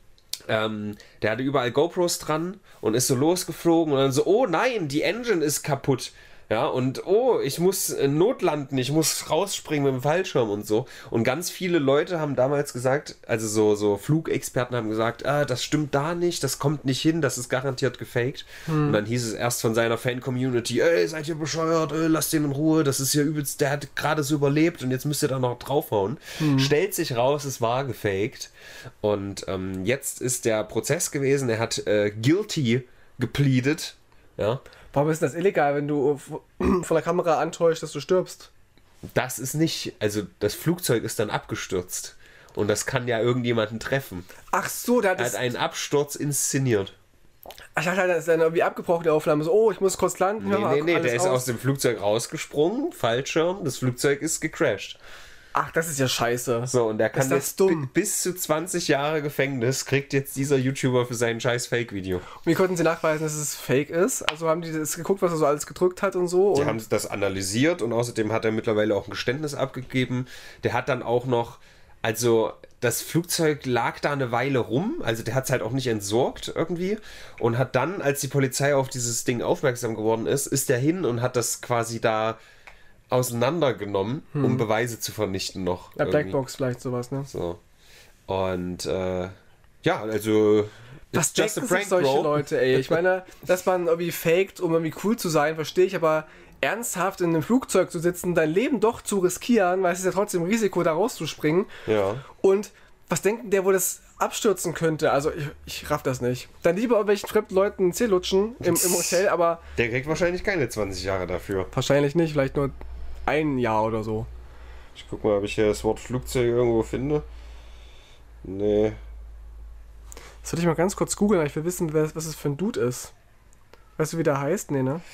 der hatte überall GoPros dran und ist so losgeflogen und dann so, oh nein, die Engine ist kaputt. Ja, und oh, ich muss notlanden, ich muss rausspringen mit dem Fallschirm und so. Und ganz viele Leute haben damals gesagt, also so Flugexperten haben gesagt, das stimmt da nicht, das kommt nicht hin, das ist garantiert gefaked. Und dann hieß es erst von seiner Fan-Community, ey, seid ihr bescheuert, lasst den in Ruhe, das ist ja übelst, der hat gerade so überlebt und jetzt müsst ihr da noch draufhauen. Stellt sich raus, es war gefaked. Und jetzt ist der Prozess gewesen, er hat guilty gepleadet, ja. Warum ist das illegal, wenn du von der Kamera antäuschst, dass du stirbst? Das ist nicht, also das Flugzeug ist dann abgestürzt und das kann ja irgendjemanden treffen. Ach so, Er hat einen Absturz inszeniert. Ich dachte, das ist dann irgendwie abgebrochen, die Aufnahme. So, oh, ich muss kurz landen. Nee, der ist aus dem Flugzeug rausgesprungen, Fallschirm, das Flugzeug ist gecrashed. Ach, das ist ja scheiße. So, und der kann Ist das jetzt dumm? bis zu 20 Jahre Gefängnis kriegt jetzt dieser YouTuber für sein scheiß Fake-Video. Und wie konnten sie nachweisen, dass es fake ist? Also haben die das geguckt, was er so alles gedrückt hat und so? Die Und haben das analysiert und außerdem hat er mittlerweile auch ein Geständnis abgegeben. Der hat dann auch noch, also das Flugzeug lag da eine Weile rum, also der hat es halt auch nicht entsorgt irgendwie und hat dann, als die Polizei auf dieses Ding aufmerksam geworden ist, ist der hin und hat das quasi da auseinandergenommen, um Beweise zu vernichten noch. ja, irgendwie. Blackbox vielleicht sowas, ne? So. Und ja, also Was it's denken sich solche Leute, ey? Ich meine, dass man irgendwie faked, um irgendwie cool zu sein, verstehe ich, aber ernsthaft in einem Flugzeug zu sitzen, dein Leben doch zu riskieren, weil es ist ja trotzdem ein Risiko, da rauszuspringen. Ja. Und was denkt denn der, wo das abstürzen könnte? Also ich raff das nicht. Dann lieber irgendwelchen fremden Leuten einen Zeh lutschen im Hotel, aber Der kriegt wahrscheinlich keine 20 Jahre dafür. wahrscheinlich nicht, vielleicht nur ein Jahr oder so. Ich guck mal, ob ich hier das Wort Flugzeug irgendwo finde. Nee. Das würde ich mal ganz kurz googeln, weil ich will wissen, was es für ein Dude ist. Weißt du, wie der heißt? Nee, ne?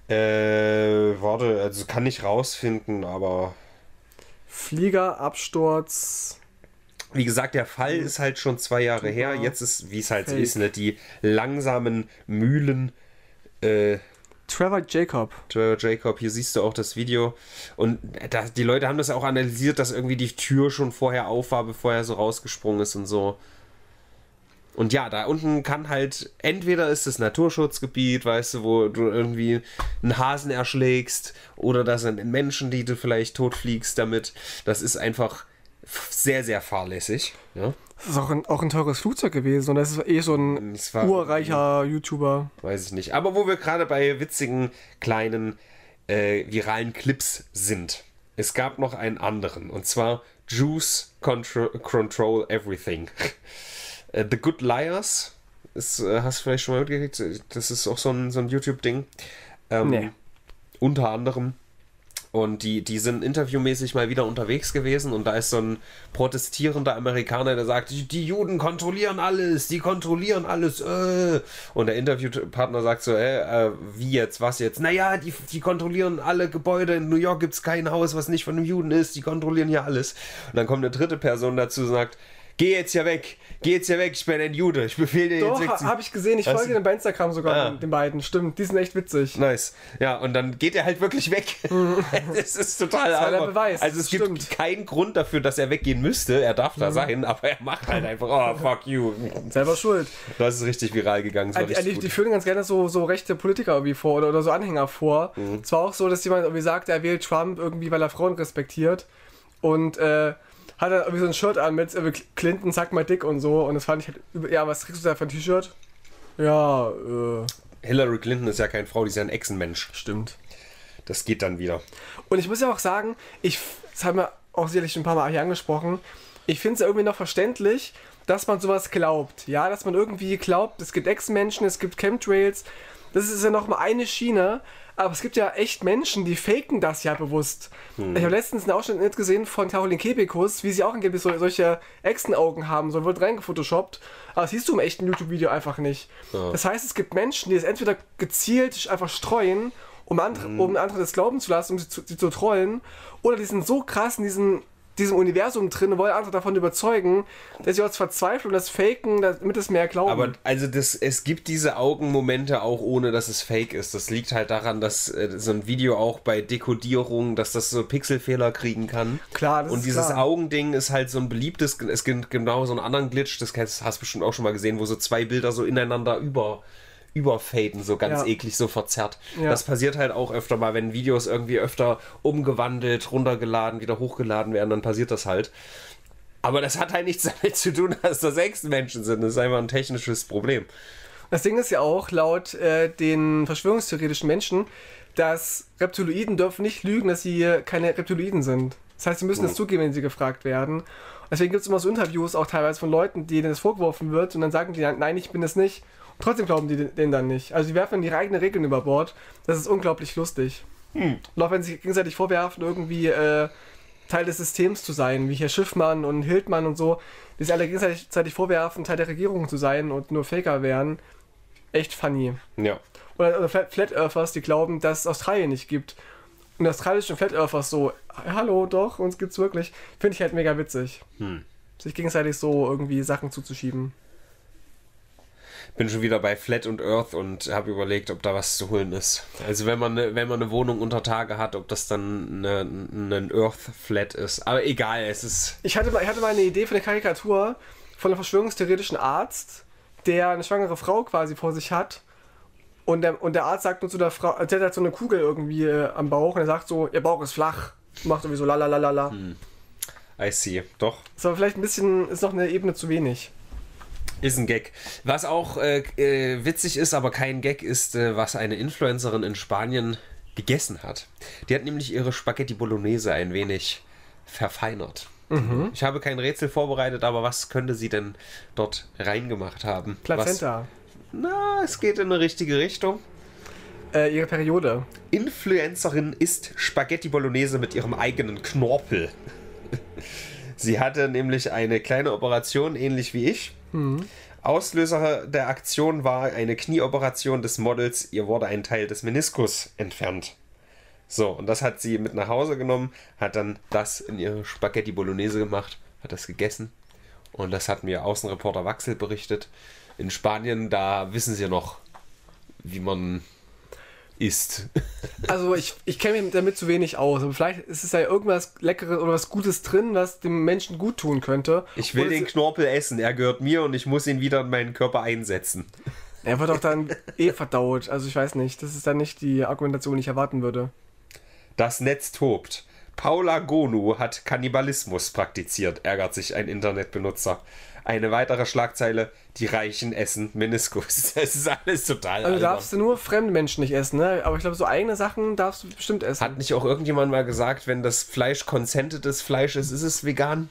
Warte, also kann ich rausfinden, aber Flieger, Absturz. wie gesagt, der Fall ist halt schon 2 Jahre her. Jetzt ist, wie es halt so Fake. ist, ne, die langsamen Mühlen. Trevor Jacob. Trevor Jacob, hier siehst du auch das Video. Und die Leute haben das auch analysiert, dass irgendwie die Tür schon vorher auf war, bevor er so rausgesprungen ist und so. Und ja, da unten kann halt, entweder ist es Naturschutzgebiet, weißt du, wo du irgendwie einen Hasen erschlägst, oder das sind Menschen, die du vielleicht totfliegst damit. Das ist einfach sehr, sehr fahrlässig. Ja? Das ist auch ein teures Flugzeug gewesen und das ist eh so ein Es war- urreicher YouTuber. Weiß ich nicht. Aber wo wir gerade bei witzigen, kleinen, viralen Clips sind. Es gab noch einen anderen. Und zwar Juice Control Everything. The Good Liars. Hast du vielleicht schon mal mitgekriegt? Das ist auch so ein YouTube-Ding. Nee. Unter anderem. Und die sind interviewmäßig mal wieder unterwegs gewesen und da ist so ein protestierender Amerikaner, der sagt, die Juden kontrollieren alles, die kontrollieren alles. Und der Interviewpartner sagt so, wie jetzt, was jetzt? Naja, die kontrollieren alle Gebäude, in New York gibt es kein Haus, was nicht von einem Juden ist, die kontrollieren hier alles. Und dann kommt eine dritte Person dazu und sagt, geh jetzt hier weg, ich bin ein Jude, ich befehle dir jetzt weg. Doch, habe ich gesehen, ich folge denen bei Instagram sogar, den beiden, stimmt, die sind echt witzig. Nice. Ja, und dann geht er halt wirklich weg. Es ist total das war der albern. Beweis, also es stimmt. gibt keinen Grund dafür, dass er weggehen müsste, er darf da sein, aber er macht halt einfach, oh, fuck you. Selber schuld. Das ist richtig viral gegangen, das war richtig Die führen ganz gerne so rechte Politiker irgendwie vor oder so Anhänger vor. Es war auch so, dass jemand irgendwie sagt, er wählt Trump irgendwie, weil er Frauen respektiert und hat er irgendwie so ein Shirt an mit Clinton, sag mal dick und so. Und das fand ich halt, ja, was kriegst du da für ein T-Shirt? Ja, Hillary Clinton ist ja keine Frau, die ist ja ein Echsenmensch. Stimmt. Das geht dann wieder. Und ich muss ja auch sagen, das haben wir auch sicherlich schon ein paar Mal hier angesprochen, ich finde es ja irgendwie noch verständlich, dass man sowas glaubt. Ja, dass man irgendwie glaubt, es gibt Echsenmenschen, es gibt Chemtrails. Das ist ja noch mal eine Schiene. Aber es gibt ja echt Menschen, die faken das ja bewusst. Ich habe letztens einen Ausschnitt gesehen von Caroline Kebekus, wie sie auch angeblich solche Echsenaugen haben, so wird reingefotoshoppt. Aber das siehst du im echten YouTube-Video einfach nicht. Ja. Das heißt, es gibt Menschen, die es entweder gezielt einfach streuen, um andere das glauben zu lassen, um sie zu trollen, oder die sind so krass in diesem Universum drin und wollen andere davon überzeugen, dass sie auch verzweifeln und das faken, damit es mehr glauben. Aber also es gibt diese Augenmomente auch ohne, dass es fake ist. Das liegt halt daran, dass so ein Video auch bei Dekodierung, dass das so Pixelfehler kriegen kann. Klar, das und ist dieses klar. Augending ist halt so ein beliebtes, es gibt genau so einen anderen Glitch, das hast du bestimmt auch schon mal gesehen, wo so zwei Bilder so ineinander überfaden, so ganz eklig, so verzerrt. Ja. Das passiert halt auch öfter mal, wenn Videos irgendwie öfter umgewandelt, runtergeladen, wieder hochgeladen werden, dann passiert das halt. Aber das hat halt nichts damit zu tun, dass das Echsenmenschen sind. Das ist einfach ein technisches Problem. Das Ding ist ja auch, laut den verschwörungstheoretischen Menschen, dass Reptiloiden dürfen nicht lügen, dass sie keine Reptiloiden sind. Das heißt, sie müssen das zugeben, wenn sie gefragt werden. Deswegen gibt es immer so Interviews auch teilweise von Leuten, denen das vorgeworfen wird und dann sagen die, nein, ich bin es nicht. Und trotzdem glauben die denen dann nicht. Also die werfen ihre eigenen Regeln über Bord. Das ist unglaublich lustig. Und auch wenn sie sich gegenseitig vorwerfen, irgendwie Teil des Systems zu sein, wie hier Schiffmann und Hildmann und so, die sich alle gegenseitig vorwerfen, Teil der Regierung zu sein und nur Faker wären. Echt funny. Ja. Oder Flat Earthers, die glauben, dass es Australien nicht gibt. Und australischen Flat Earthers so, hallo, doch, uns gibt's wirklich. Finde ich halt mega witzig. Sich gegenseitig so irgendwie Sachen zuzuschieben. Bin schon wieder bei Flat und Earth und habe überlegt, ob da was zu holen ist. Also wenn man eine Wohnung unter Tage hat, ob das dann ein Earth Flat ist. Aber egal, es ist... Ich hatte mal eine Idee für eine Karikatur von einem verschwörungstheoretischen Arzt, der eine schwangere Frau quasi vor sich hat. Und der Arzt sagt nur zu der Frau, der hat so eine Kugel irgendwie am Bauch und er sagt so, ihr Bauch ist flach. Macht irgendwie so lalalala. I see, doch. Ist aber vielleicht ein bisschen, ist noch eine Ebene zu wenig. Ist ein Gag. Was auch witzig ist, aber kein Gag ist, was eine Influencerin in Spanien gegessen hat. Die hat nämlich ihre Spaghetti Bolognese ein wenig verfeinert. Ich habe kein Rätsel vorbereitet, aber was könnte sie denn dort reingemacht haben? Plazenta. Es geht in eine richtige Richtung. Ihre Periode. Influencerin isst Spaghetti Bolognese mit ihrem eigenen Knorpel. Sie hatte nämlich eine kleine Operation, ähnlich wie ich. Auslöser der Aktion war eine Knieoperation des Models. Ihr wurde ein Teil des Meniskus entfernt. So, und das hat sie mit nach Hause genommen, hat dann das in ihre Spaghetti Bolognese gemacht, hat das gegessen. Und das hat mir Außenreporter Waxel berichtet. In Spanien, da wissen sie noch, wie man isst. Also ich kenne mich damit zu wenig aus, aber vielleicht ist es ja irgendwas Leckeres oder was Gutes drin, was dem Menschen gut tun könnte. Ich will den Knorpel essen, er gehört mir und ich muss ihn wieder in meinen Körper einsetzen. Er wird doch dann verdaut, also ich weiß nicht, das ist dann nicht die Argumentation, die ich erwarten würde. Das Netz tobt. Paula Gonu hat Kannibalismus praktiziert, ärgert sich ein Internetbenutzer. Eine weitere Schlagzeile, die Reichen essen Meniskus. Das ist alles total Also darfst du nur fremde Menschen nicht essen, ne? Aber ich glaube, so eigene Sachen darfst du bestimmt essen. Hat nicht auch irgendjemand mal gesagt, wenn das Fleisch consentetes Fleisch ist, ist es vegan?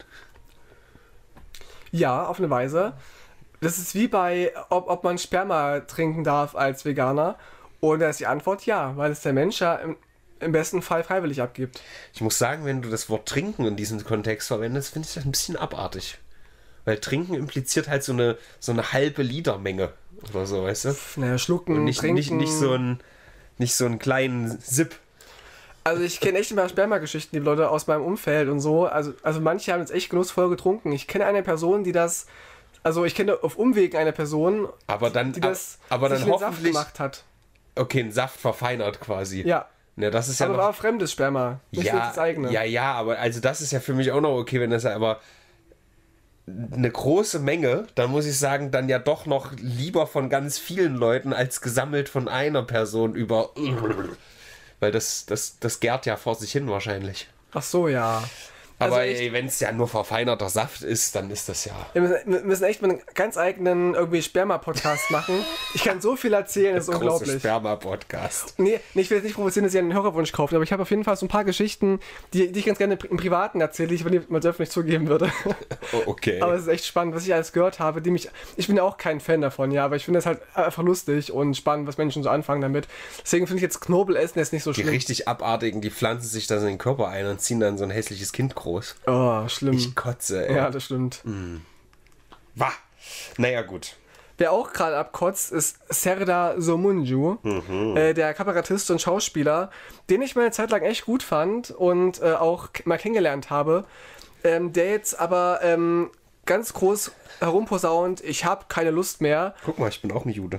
Ja, auf eine Weise. Das ist wie bei, ob man Sperma trinken darf als Veganer. Und da ist die Antwort ja, weil es der Mensch ja im besten Fall freiwillig abgibt. Ich muss sagen, wenn du das Wort trinken in diesem Kontext verwendest, finde ich das ein bisschen abartig. Weil trinken impliziert halt so eine halbe Litermenge oder so, weißt du? Naja, schlucken, und nicht trinken. nicht so einen kleinen Sip. Also ich kenne echt ein paar Sperma-Geschichten, die Leute aus meinem Umfeld und so. Also manche haben jetzt echt genussvoll getrunken. Ich kenne eine Person, ich kenne auf Umwegen eine Person, die das aber dann sich in den Saft hoffentlich gemacht hat. Okay, ein Saft verfeinert quasi. Ja. Ja, das ist ja aber noch, war fremdes Sperma, nicht das eigene. Ja, aber also das ist ja für mich auch noch okay, wenn das ja aber eine große Menge, dann muss ich sagen, dann ja doch noch lieber von ganz vielen Leuten als gesammelt von einer Person über... Weil das gärt ja vor sich hin wahrscheinlich. Ach so, ja. Aber Also wenn es ja nur verfeinerter Saft ist, dann ist das ja... Wir müssen echt mal einen ganz eigenen irgendwie Sperma-Podcast machen. Ich kann so viel erzählen, das ist unglaublich. Sperma-Podcast. Nee, ich will jetzt nicht provozieren, dass ihr einen Hörerwunsch kauft, aber ich habe auf jeden Fall so ein paar Geschichten, die ich ganz gerne im Privaten erzähle, die ich mal öffentlich zugeben würde. Oh, okay. Aber es ist echt spannend, was ich alles gehört habe. Ich bin ja auch kein Fan davon, ja, aber ich finde es halt einfach lustig und spannend, was Menschen so anfangen damit. Deswegen finde ich jetzt Knobelessen jetzt nicht so Die schlimm. richtig abartigen, die pflanzen sich das in den Körper ein und ziehen dann so ein hässliches Kind groß. Oh, schlimm. Ich kotze, ey. Ja, das stimmt. Wah. Naja, gut. Wer auch gerade abkotzt, ist Serdar Somuncu, der Kabarettist und Schauspieler, den ich mal eine Zeit lang echt gut fand und auch mal kennengelernt habe, der jetzt aber ganz groß herumposaunt, ich habe keine Lust mehr. Guck mal, ich bin auch ein Jude.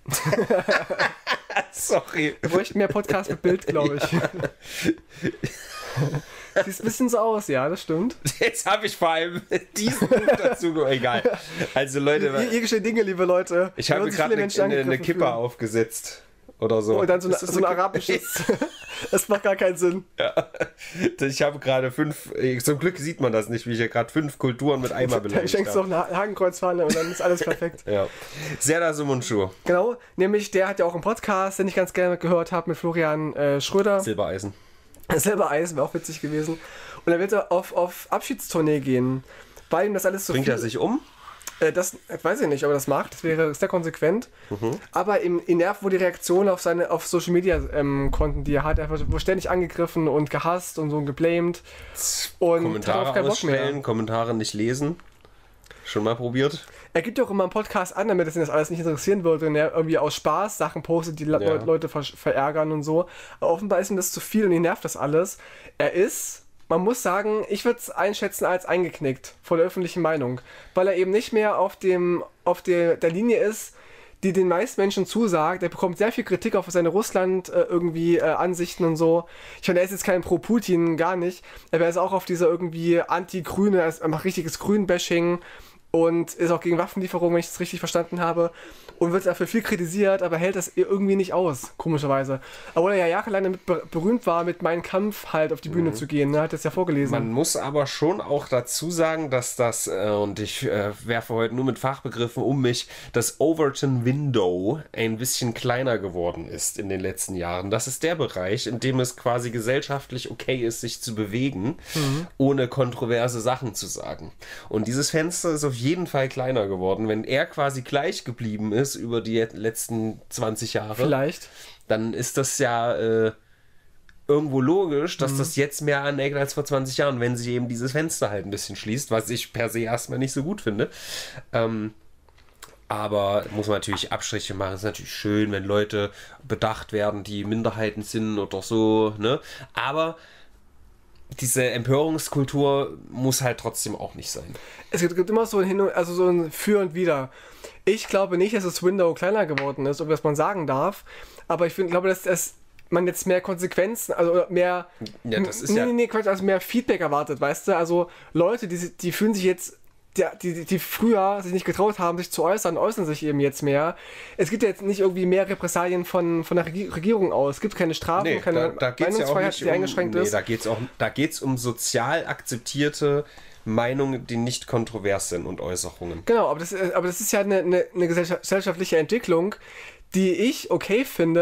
Sorry. Wir bräuchten mehr Podcast mit Bild, glaube ich. Sieht ein bisschen so aus, ja, das stimmt. Jetzt habe ich vor allem diesen Punkt dazu. Egal. Also Leute, Hier geschehen Dinge, liebe Leute. ich habe gerade eine Kippa aufgesetzt. Oder so. Und dann so ein arabisches. Das macht gar keinen Sinn. Ja. Ich habe gerade 5, zum Glück sieht man das nicht, wie ich ja gerade 5 Kulturen mit einmal Dann beleidigt schenkst du habe. auch eine Hakenkreuzfahne und dann ist alles perfekt. Ja. Serdar Somuncu. Genau, nämlich der hat ja auch einen Podcast, den ich ganz gerne gehört habe mit Florian Schröder. Silbereisen. Selber Eisen wäre auch witzig gewesen. Und er wird auf Abschiedstournee gehen, weil ihm das alles so Bringt er sich um? Das weiß ich nicht, ob er das macht. Das wäre sehr konsequent. Aber ihn nervt wohl die Reaktion auf Social Media Konten, die er hat. Er wurde ständig angegriffen und gehasst und so geblamed. Und Kommentare ausstellen, Kommentare nicht lesen. Schon mal probiert? Er gibt ja auch immer einen Podcast an, damit es ihn das alles nicht interessieren würde und er irgendwie aus Spaß Sachen postet, die Leute verärgern und so. Aber offenbar ist ihm das zu viel und ihn nervt das alles. Man muss sagen, ich würde es einschätzen als eingeknickt vor der öffentlichen Meinung, weil er eben nicht mehr auf der Linie ist, die den meisten Menschen zusagt. Er bekommt sehr viel Kritik auf seine Russland Ansichten und so. Ich meine, er ist jetzt kein Pro-Putin, gar nicht. Aber er ist auch auf dieser irgendwie Anti-Grüne, er ist einfach richtiges Grün-Bashing und ist auch gegen Waffenlieferungen, wenn ich das richtig verstanden habe. Und wird dafür viel kritisiert, aber hält das irgendwie nicht aus, komischerweise. Obwohl er ja jahrelang damit berühmt war, mit Mein Kampf halt auf die Bühne zu gehen. Er hat das ja vorgelesen. Man muss aber schon auch dazu sagen, dass das, und ich werfe heute nur mit Fachbegriffen um mich, das Overton Window ein bisschen kleiner geworden ist in den letzten Jahren. Das ist der Bereich, in dem es quasi gesellschaftlich okay ist, sich zu bewegen, ohne kontroverse Sachen zu sagen. Und dieses Fenster ist auf jeden Fall kleiner geworden. Wenn er quasi gleich geblieben ist über die letzten 20 Jahre, vielleicht, dann ist das ja irgendwo logisch, dass das jetzt mehr aneckt als vor 20 Jahren, wenn sich eben dieses Fenster halt ein bisschen schließt, was ich per se erstmal nicht so gut finde. Aber muss man natürlich Abstriche machen. Es ist natürlich schön, wenn Leute bedacht werden, die Minderheiten sind oder so, ne? Aber diese Empörungskultur muss halt trotzdem auch nicht sein. Es gibt immer so so ein Für und Wider. Ich glaube nicht, dass das Window kleiner geworden ist, ob das man sagen darf. Aber ich glaube, dass man jetzt mehr Konsequenzen, also mehr. Ja, das ist Quatsch, also mehr Feedback erwartet, weißt du? Also Leute, die fühlen sich jetzt. Die früher sich nicht getraut haben, sich zu äußern sich eben jetzt mehr. Es gibt ja jetzt nicht irgendwie mehr Repressalien von der Regierung aus. Es gibt keine Strafen, keine Meinungsfreiheit, die eingeschränkt ist. Da geht's um sozial akzeptierte Meinungen, die nicht kontrovers sind und Äußerungen. Genau, aber das ist ja eine gesellschaftliche Entwicklung, die ich okay finde,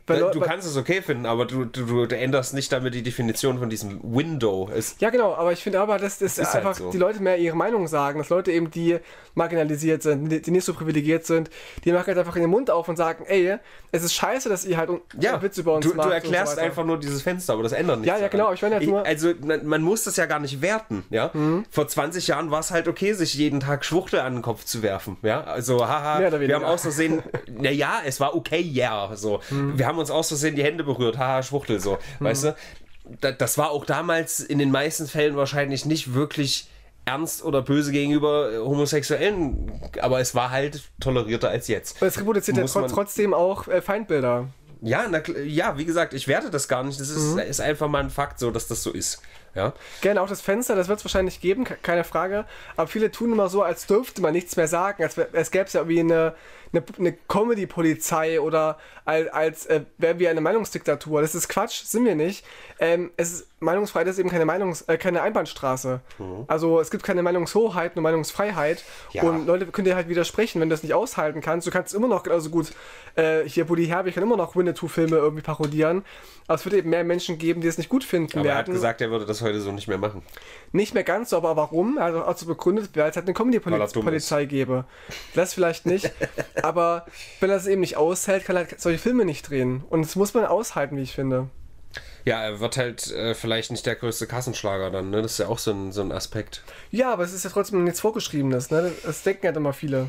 Du kannst es okay finden, aber du änderst nicht damit die Definition von diesem Window. Ja, genau, aber ich finde dass einfach halt so. Die Leute mehr ihre Meinung sagen, dass Leute eben, die marginalisiert sind, die nicht so privilegiert sind, die machen halt einfach den Mund auf und sagen, ey, es ist scheiße, dass ihr halt Witze über uns macht. Du erklärst einfach nur dieses Fenster, aber das ändert nichts. Ja, genau, ich meine halt nur... Also, man muss das ja gar nicht werten, ja. Vor 20 Jahren war es halt okay, sich jeden Tag Schwuchtel an den Kopf zu werfen, ja. Also, haha, wir haben aus Versehen, naja, es war okay, ja, so. Wir haben uns aus Versehen die Hände berührt, haha, Schwuchtel, so, weißt du. Das war auch damals in den meisten Fällen wahrscheinlich nicht wirklich ernst oder böse gegenüber Homosexuellen, aber es war halt tolerierter als jetzt. Aber es reproduziert ja trotzdem auch Feindbilder. Ja, wie gesagt, ich werte das gar nicht. Das ist einfach mal ein Fakt, so dass das so ist. Ja. Gerne auch das Fenster, das wird es wahrscheinlich geben, keine Frage. Aber viele tun immer so, als dürfte man nichts mehr sagen. Als gäbe es ja irgendwie eine Comedy-Polizei oder als wären wir eine Meinungsdiktatur. Das ist Quatsch, sind wir nicht. Meinungsfreiheit ist eben keine Einbahnstraße. Also es gibt keine Meinungshoheit, nur Meinungsfreiheit. Ja. Und Leute können dir halt widersprechen, wenn du das nicht aushalten kannst. Du kannst immer noch genauso gut, hier Buddy Herbig kann immer noch Winnetou-Filme irgendwie parodieren. Aber es wird eben mehr Menschen geben, die es nicht gut finden werden. Er hat gesagt, er würde das heute so nicht mehr machen. Nicht mehr ganz so, aber warum? Also auch so begründet, weil es halt eine Comedy-Polizei gäbe. Das vielleicht nicht. Aber wenn er es eben nicht aushält, kann er solche Filme nicht drehen. Und das muss man aushalten, wie ich finde. Ja, er wird halt vielleicht nicht der größte Kassenschlager dann, ne? Das ist ja auch so ein Aspekt. Ja, aber es ist ja trotzdem nichts Vorgeschriebenes, ne? Das denken halt immer viele.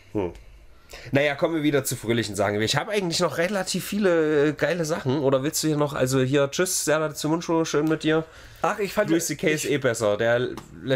Naja, kommen wir wieder zu fröhlichen Sachen. Ich habe eigentlich noch relativ viele geile Sachen. Oder willst du hier noch, also hier, tschüss, Serda zum Mundschuh, schön mit dir. Ach, ich fand... Louis C.K. ist besser. Der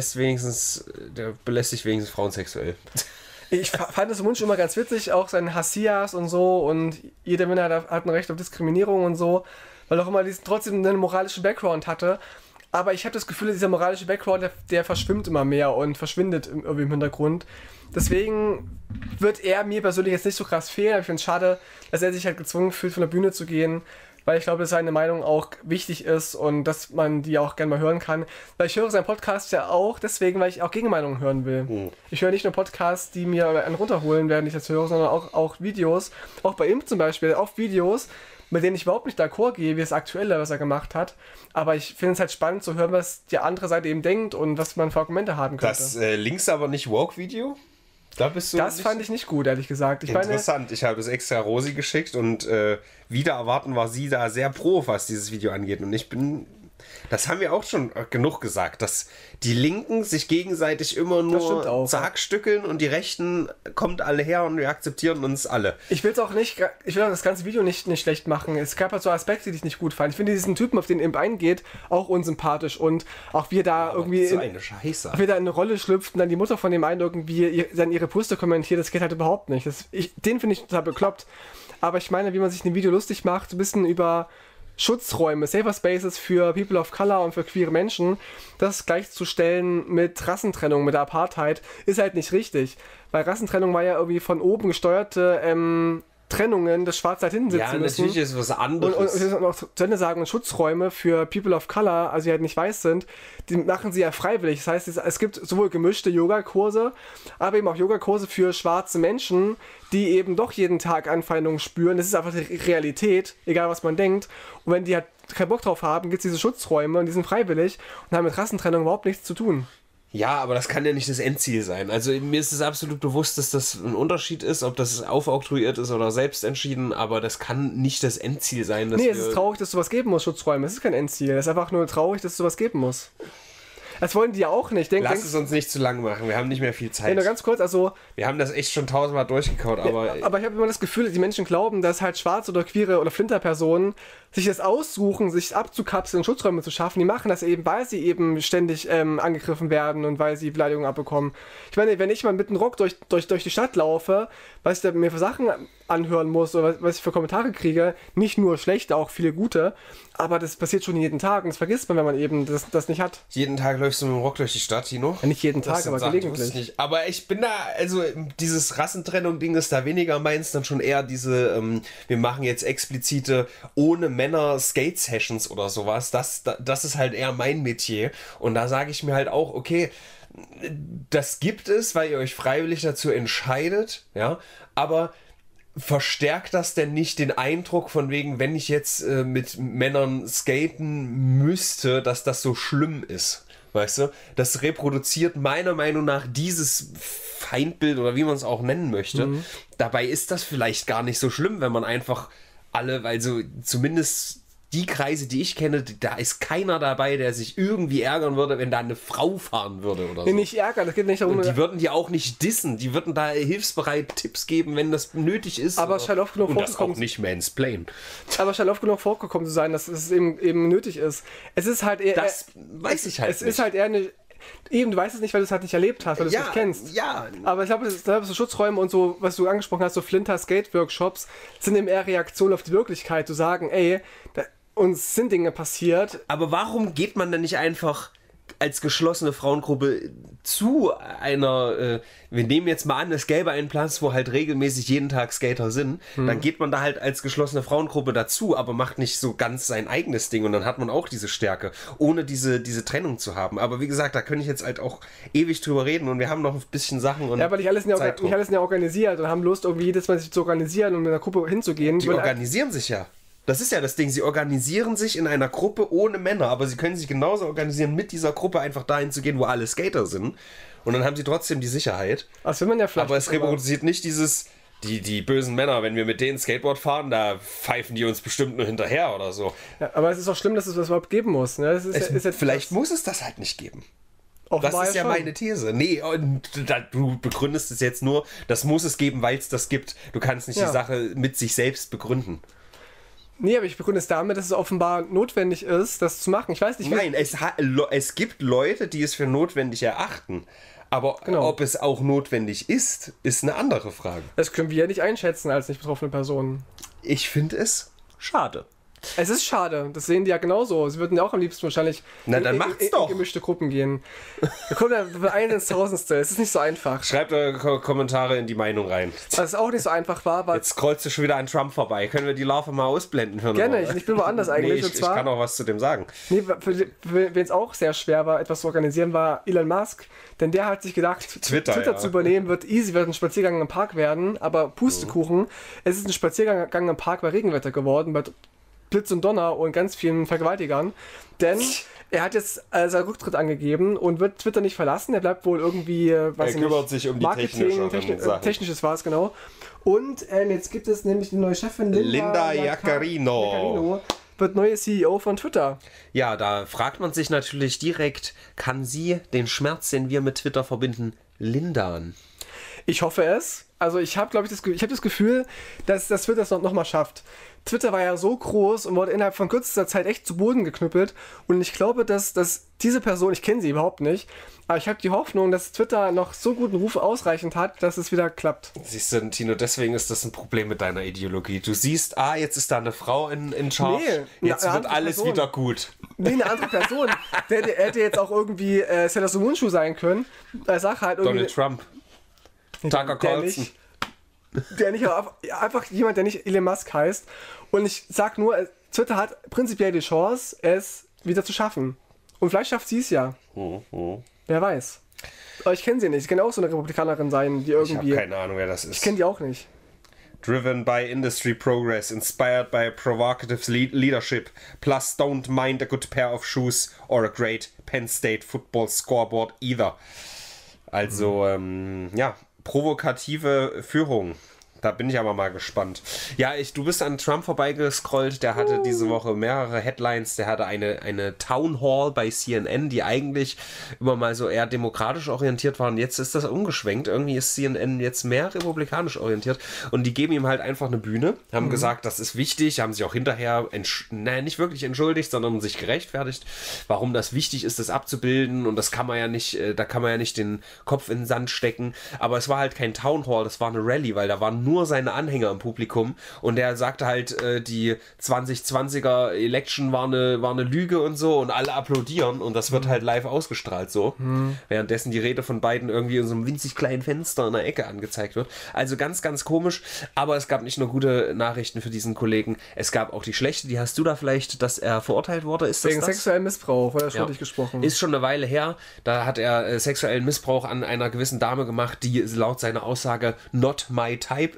belästigt wenigstens Frauen sexuell. Ich fand das Mundschuh immer ganz witzig, auch seinen Hassias und so. Und jeder Männer hat ein Recht auf Diskriminierung und so. Weil auch immer trotzdem einen moralischen Background hatte. Aber ich habe das Gefühl, dieser moralische Background, der verschwimmt immer mehr und verschwindet irgendwie im Hintergrund. Deswegen wird er mir persönlich jetzt nicht so krass fehlen. Ich finde es schade, dass er sich halt gezwungen fühlt, von der Bühne zu gehen. Weil ich glaube, dass seine Meinung auch wichtig ist und dass man die auch gerne mal hören kann. Weil ich höre seinen Podcast ja auch deswegen, weil ich auch Gegenmeinungen hören will. Ich höre nicht nur Podcasts, die mir einen runterholen, während ich das höre, sondern auch Videos. Auch bei ihm zum Beispiel, auch Videos, mit denen ich überhaupt nicht d'accord gehe, wie das Aktuelle, was er gemacht hat. Aber ich finde es halt spannend zu hören, was die andere Seite eben denkt und was man für Argumente haben könnte. Das links aber nicht Woke-Video? Da bist du das fand ich nicht gut, ehrlich gesagt. Interessant. Ich habe es extra Rosi geschickt und wieder erwarten war sie da sehr pro, was dieses Video angeht. Und das haben wir auch schon genug gesagt, dass die Linken sich gegenseitig immer nur zerhackstückeln und die Rechten kommt alle her und wir akzeptieren uns alle. Ich will das ganze Video nicht schlecht machen. Es gab halt so Aspekte, die ich nicht gut fand. Ich finde diesen Typen, auf den er eingeht, auch unsympathisch und auch wie er da irgendwie so eine Scheiße. Wie er da in eine Rolle schlüpft und dann die Mutter von dem einen irgendwie dann ihre Brüste kommentiert, das geht halt überhaupt nicht. Den finde ich total bekloppt. Aber ich meine, wie man sich in dem Video lustig macht, so ein bisschen über Schutzräume, Safer Spaces für People of Color und für queere Menschen, das gleichzustellen mit Rassentrennung, mit der Apartheid, ist halt nicht richtig. Weil Rassentrennung war ja irgendwie von oben gesteuerte Trennungen, dass Schwarze halt hinsitzen müssen. Ja, natürlich ist es was anderes. Und auch zu Ende sagen, Schutzräume für People of Color, also die halt nicht weiß sind, die machen sie ja freiwillig. Das heißt, es gibt sowohl gemischte Yogakurse, aber eben auch Yogakurse für schwarze Menschen, die eben doch jeden Tag Anfeindungen spüren. Das ist einfach die Realität, egal was man denkt. Und wenn die halt keinen Bock drauf haben, gibt es diese Schutzräume und die sind freiwillig und haben mit Rassentrennung überhaupt nichts zu tun. Ja, aber das kann ja nicht das Endziel sein. Also mir ist es absolut bewusst, dass das ein Unterschied ist, ob das aufoktroyiert ist oder selbst entschieden, aber das kann nicht das Endziel sein. Es ist traurig, dass es sowas geben muss, Schutzräume. Es ist kein Endziel. Es ist einfach nur traurig, dass es sowas geben muss. Das wollen die ja auch nicht. Lass es uns nicht zu lang machen, wir haben nicht mehr viel Zeit. Nur ganz kurz, wir haben das echt schon 1000-mal durchgekaut, aber... Ja, aber ich habe immer das Gefühl, die Menschen glauben, dass halt schwarze oder queere oder Flinterpersonen sich das aussuchen, sich abzukapseln, Schutzräume zu schaffen. Die machen das eben, weil sie eben ständig angegriffen werden und weil sie Beleidigungen abbekommen. Ich meine, wenn ich mal mit einem Rock durch die Stadt laufe, was ich da mir für Sachen anhören muss oder was ich für Kommentare kriege, nicht nur schlechte, auch viele gute, aber das passiert schon jeden Tag und das vergisst man, wenn man eben das nicht hat. Jeden Tag läufst du mit dem Rock durch die Stadt, Tino? Ja, nicht jeden Tag, aber gelegentlich. Nicht. Aber ich bin da, also dieses Rassentrennung-Ding ist da weniger meins, dann schon eher diese, wir machen jetzt explizite ohne Männer Skate-Sessions oder sowas. Das ist halt eher mein Metier und da sage ich mir halt auch, okay, das gibt es, weil ihr euch freiwillig dazu entscheidet, ja, aber verstärkt das denn nicht den Eindruck von wegen, wenn ich jetzt mit Männern skaten müsste, dass das so schlimm ist? Weißt du? Das reproduziert meiner Meinung nach dieses Feindbild oder wie man es auch nennen möchte. Dabei ist das vielleicht gar nicht so schlimm, wenn man einfach alle, also zumindest die Kreise, die ich kenne, da ist keiner dabei, der sich irgendwie ärgern würde, wenn da eine Frau fahren würde oder so. Nee, nicht ärgern, das geht nicht darum. Und die würden die auch nicht dissen, die würden da hilfsbereit Tipps geben, wenn das nötig ist. Aber es scheint oft genug vorgekommen. Und das auch nicht mansplain. Aber es scheint oft genug vorgekommen zu sein, dass es eben nötig ist. Es ist halt eher... Das weiß ich halt nicht. Es nicht. ist halt eher eine... Eben, du weißt es nicht, weil du es halt nicht erlebt hast, weil du es nicht kennst. Ja. Aber ich glaube, so Schutzräume und so, was du angesprochen hast, so Flinter-Skate-Workshops, sind eben eher Reaktionen auf die Wirklichkeit. Zu sagen, ey, uns sind Dinge passiert. Aber warum geht man denn nicht einfach als geschlossene Frauengruppe zu einer, wir nehmen jetzt mal an, es gäbe einen Platz, wo halt regelmäßig jeden Tag Skater sind, dann geht man da halt als geschlossene Frauengruppe dazu, aber macht nicht so ganz sein eigenes Ding und dann hat man auch diese Stärke, ohne diese Trennung zu haben. Aber wie gesagt, da könnte ich jetzt halt auch ewig drüber reden und wir haben noch ein bisschen Sachen und ja, weil nicht alles sind ja organisiert und haben Lust, irgendwie jedes Mal sich zu organisieren und mit einer Gruppe hinzugehen. Die organisieren sich ja. Das ist ja das Ding, sie organisieren sich in einer Gruppe ohne Männer, aber sie können sich genauso organisieren, mit dieser Gruppe einfach dahin zu gehen, wo alle Skater sind. Und dann haben sie trotzdem die Sicherheit. Das will man ja vielleicht. Aber es reproduziert nicht dieses, die bösen Männer, wenn wir mit denen Skateboard fahren, da pfeifen die uns bestimmt nur hinterher oder so. Ja, aber es ist auch schlimm, dass es das überhaupt geben muss. Ne? Vielleicht muss es das halt nicht geben. Das ist ja meine These. Nee, und du begründest es jetzt nur, das muss es geben, weil es das gibt. Du kannst nicht die Sache mit sich selbst begründen. Nee, aber ich begründe es damit, dass es offenbar notwendig ist, das zu machen. Ich weiß nicht, wie... Nein, es gibt Leute, die es für notwendig erachten. Aber ob es auch notwendig ist, ist eine andere Frage. Das können wir ja nicht einschätzen als nicht betroffene Personen. Ich finde es schade. Es ist schade, das sehen die ja genauso. Sie würden ja auch am liebsten wahrscheinlich in gemischte Gruppen gehen. Wir kommen ja von einem ins Tausendste. Es ist nicht so einfach. Schreibt eure Kommentare in die Meinung rein. Was auch nicht so einfach war, Jetzt scrollst du schon wieder an Trump vorbei. Können wir die Larve mal ausblenden? Gerne, ich bin woanders eigentlich. Ich kann auch was zu dem sagen. Nee, für wen es auch sehr schwer war, etwas zu organisieren, war Elon Musk. Denn der hat sich gedacht, Twitter zu übernehmen wird ein Spaziergang im Park werden. Aber Pustekuchen, es ist ein Spaziergang im Park bei Regenwetter geworden, bei Blitz und Donner und ganz vielen Vergewaltigern. Denn er hat jetzt seinen Rücktritt angegeben und wird Twitter nicht verlassen. Er bleibt wohl irgendwie, er kümmert sich um die Technisches war es, genau. Und jetzt gibt es nämlich eine neue Chefin, Linda Yaccarino. Wird neue CEO von Twitter. Ja, da fragt man sich natürlich direkt, kann sie den Schmerz, den wir mit Twitter verbinden, lindern? Ich hoffe es. Also ich habe, glaube ich, das Gefühl, dass Twitter das noch mal schafft. Twitter war ja so groß und wurde innerhalb von kürzester Zeit echt zu Boden geknüppelt. Und ich glaube, dass diese Person, ich kenne sie überhaupt nicht, aber ich habe die Hoffnung, dass Twitter noch so guten Ruf ausreichend hat, dass es wieder klappt. Siehst du, Tino, deswegen ist das ein Problem mit deiner Ideologie. Du siehst, jetzt ist da eine Frau in Charge, jetzt wird alles wieder gut. Nee, eine andere Person. der hätte jetzt auch irgendwie Sailor Moon sein können. Sag halt irgendwie Donald Trump. Tucker Carlson. Der nicht, einfach jemand, der nicht Elon Musk heißt. Und ich sag nur, Twitter hat prinzipiell die Chance, es wieder zu schaffen. Und vielleicht schafft sie es ja. Wer weiß. Aber ich kenne sie nicht. Ich kann auch so eine Republikanerin sein, die irgendwie... Ich habe keine Ahnung, wer das ist. Ich kenne die auch nicht. Driven by industry progress, inspired by provocative leadership, plus don't mind a good pair of shoes or a great Penn State football scoreboard either. Also, provokative Führung. Da bin ich aber mal gespannt. Ja, du bist an Trump vorbeigescrollt. Der hatte diese Woche mehrere Headlines. Der hatte eine Town Hall bei CNN, die eigentlich immer mal so eher demokratisch orientiert war. Und jetzt ist das umgeschwenkt. Irgendwie ist CNN jetzt mehr republikanisch orientiert. Und die geben ihm halt einfach eine Bühne. Haben gesagt, das ist wichtig. Haben sich auch hinterher nicht wirklich entschuldigt, sondern sich gerechtfertigt, warum das wichtig ist, das abzubilden. Und das kann man ja nicht, da kann man ja nicht den Kopf in den Sand stecken. Aber es war halt kein Town Hall, das war eine Rallye, weil da waren nur seine Anhänger im Publikum und der sagte halt, die 2020er Election war eine Lüge und so und alle applaudieren und das wird halt live ausgestrahlt so. Währenddessen die Rede von Biden irgendwie in so einem winzig kleinen Fenster in der Ecke angezeigt wird. Also ganz, ganz komisch, aber es gab nicht nur gute Nachrichten für diesen Kollegen, es gab auch die schlechte, die hast du da vielleicht, dass er verurteilt wurde, ist das wegen sexuellem Missbrauch, oder schuldig gesprochen? Ist schon eine Weile her, da hat er sexuellen Missbrauch an einer gewissen Dame gemacht, die laut seiner Aussage not my type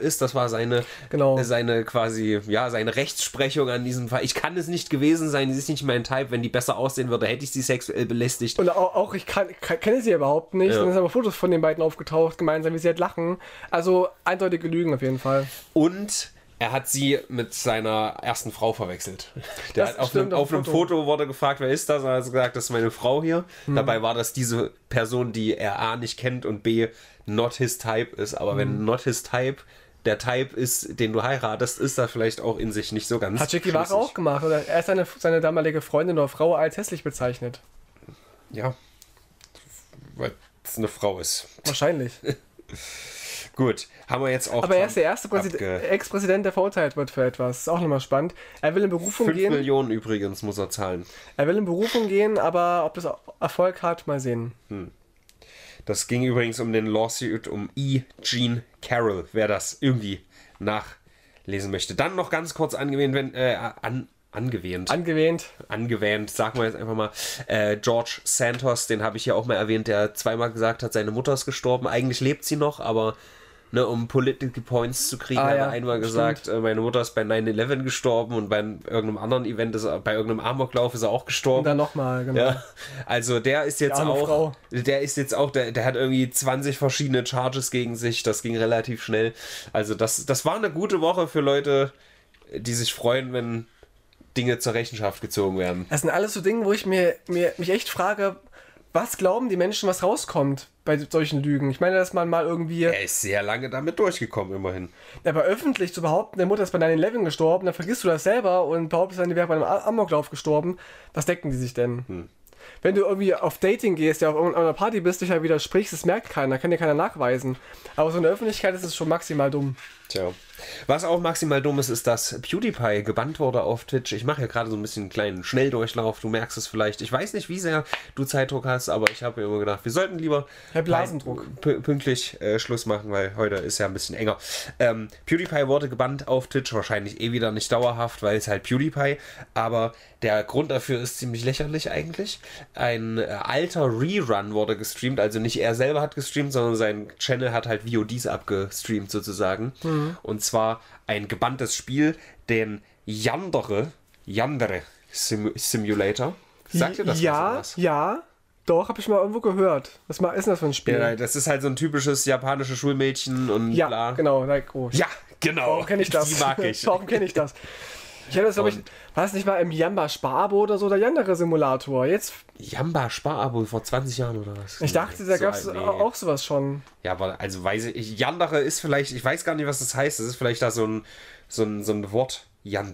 ist. Das war seine quasi, ja, seine Rechtsprechung an diesem Fall. Ich kann es nicht gewesen sein, sie ist nicht mein Type. Wenn die besser aussehen würde, hätte ich sie sexuell belästigt. Und auch ich kenne sie überhaupt nicht. Dann sind aber Fotos von den beiden aufgetaucht, gemeinsam, wie sie halt lachen. Also eindeutige Lügen auf jeden Fall. Und er hat sie mit seiner ersten Frau verwechselt. Der hat auf einem Foto wurde gefragt, wer ist das? Er hat gesagt, das ist meine Frau hier. Dabei war das diese Person, die er A nicht kennt und B not his type ist. Aber wenn not his type der Type ist, den du heiratest, ist das vielleicht auch in sich nicht so ganz Hat Che Guevara auch gemacht. Oder er ist seine damalige Freundin oder Frau als hässlich bezeichnet. Ja, weil es eine Frau ist. Wahrscheinlich. Gut, haben wir jetzt auch. Aber er ist der erste Ex-Präsident, der verurteilt wird für etwas. Ist auch nochmal spannend. Er will in Berufung 5 gehen. 5 Millionen übrigens muss er zahlen. Er will in Berufung gehen, aber ob das Erfolg hat, mal sehen. Das ging übrigens um den Lawsuit um E. Jean Carroll, wer das irgendwie nachlesen möchte. Dann noch ganz kurz angewähnt, sagen wir jetzt einfach mal, George Santos, den habe ich ja auch mal erwähnt, der zweimal gesagt hat, seine Mutter ist gestorben. Eigentlich lebt sie noch, aber um Political Points zu kriegen, hat er einmal gesagt, meine Mutter ist bei 9/11 gestorben und bei irgendeinem anderen Event, bei irgendeinem Amoklauf ist er auch gestorben. Und dann nochmal, genau. Ja, also der ist jetzt auch, der hat irgendwie 20 verschiedene Charges gegen sich, das ging relativ schnell. Also das war eine gute Woche für Leute, die sich freuen, wenn Dinge zur Rechenschaft gezogen werden. Das sind alles so Dinge, wo ich mich echt frage, was glauben die Menschen, was rauskommt bei solchen Lügen? Ich meine, dass man mal irgendwie... Er ist sehr lange damit durchgekommen, immerhin. Aber öffentlich zu behaupten, deine Mutter ist bei 9/11 gestorben, dann vergisst du das selber und behauptest dann, die wäre bei einem Amoklauf gestorben. Was denken die sich denn? Wenn du irgendwie auf Dating gehst, ja auf einer Party bist, dich ja widersprichst, das merkt keiner, kann dir keiner nachweisen. Aber so in der Öffentlichkeit ist es schon maximal dumm. Tja. Was auch maximal dumm ist, dass PewDiePie gebannt wurde auf Twitch. Ich mache ja gerade so ein bisschen einen kleinen Schnelldurchlauf, du merkst es vielleicht. Ich weiß nicht, wie sehr du Zeitdruck hast, aber ich habe mir immer gedacht, wir sollten lieber pünktlich Schluss machen, weil heute ist ja ein bisschen enger. PewDiePie wurde gebannt auf Twitch, wahrscheinlich wieder nicht dauerhaft, weil es halt PewDiePie, aber der Grund dafür ist ziemlich lächerlich eigentlich. Ein alter Rerun wurde gestreamt, also nicht er selber hat gestreamt, sondern sein Channel hat halt VODs abgestreamt sozusagen. Und zwar ein gebanntes Spiel, den Yandere Simulator. Sagt ihr das was? Ja, doch, habe ich mal irgendwo gehört. Was ist denn das für ein Spiel? Ja, das ist halt so ein typisches japanisches Schulmädchen und bla. Genau. Ja, genau. Warum kenne ich das? Die mag ich. Warum kenne ich das? Ich hatte das, glaube ich, war es nicht mal im Jamba Sparabo oder so, der Yandere Simulator. Jetzt. Jamba Sparabo vor 20 Jahren oder was? Ich dachte, da gab es auch sowas schon. Ja, aber also weiß ich, Yandere ist vielleicht, ich weiß gar nicht, was das heißt. Das ist vielleicht da so ein Wort.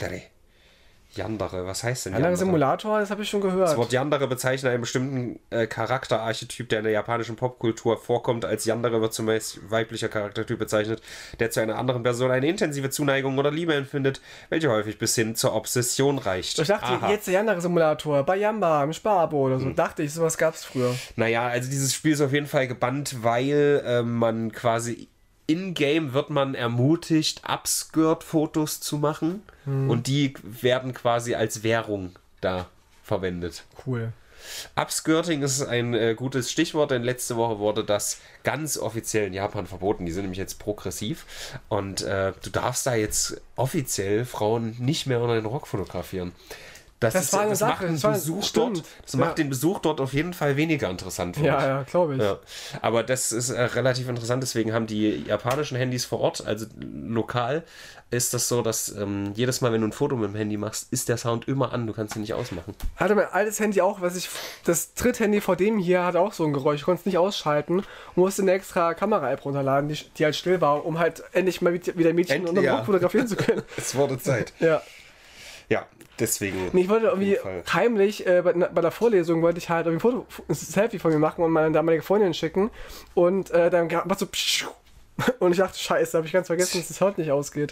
Yandere, was heißt denn Yandere? Simulator, das habe ich schon gehört. Das Wort Yandere bezeichnet einen bestimmten Charakterarchetyp, der in der japanischen Popkultur vorkommt. Als Yandere wird zumeist weiblicher Charaktertyp bezeichnet, der zu einer anderen Person eine intensive Zuneigung oder Liebe empfindet, welche häufig bis hin zur Obsession reicht. Ich dachte, jetzt der Yandere Simulator, bei Yamba, im Sparabo oder so. Dachte ich, sowas gab es früher. Naja, also dieses Spiel ist auf jeden Fall gebannt, weil man quasi in-game wird man ermutigt, Upskirt-Fotos zu machen und die werden quasi als Währung da verwendet. Cool. Upskirting ist ein gutes Stichwort, denn letzte Woche wurde das ganz offiziell in Japan verboten. Die sind nämlich jetzt progressiv und du darfst da jetzt offiziell Frauen nicht mehr unter den Rock fotografieren. Das macht den Besuch dort auf jeden Fall weniger interessant. Ja, glaube ich. Ja. Aber das ist relativ interessant, deswegen haben die japanischen Handys vor Ort, also lokal, ist das so, dass jedes Mal, wenn du ein Foto mit dem Handy machst, ist der Sound immer an, du kannst ihn nicht ausmachen. Hatte mein altes Handy auch, das Dritthandy vor dem hier hat auch so ein Geräusch, ich konnte es nicht ausschalten und musste eine extra Kamera-App runterladen, die halt still war, um halt endlich mal wieder Mädchen unter dem Rock fotografieren zu können. Es wurde Zeit. Ja, deswegen. Ich wollte irgendwie heimlich, bei der Vorlesung wollte ich halt irgendwie ein Selfie von mir machen und meine damalige Freundin schicken. Und dann war so und ich dachte, scheiße, habe ich ganz vergessen, dass das heute nicht ausgeht.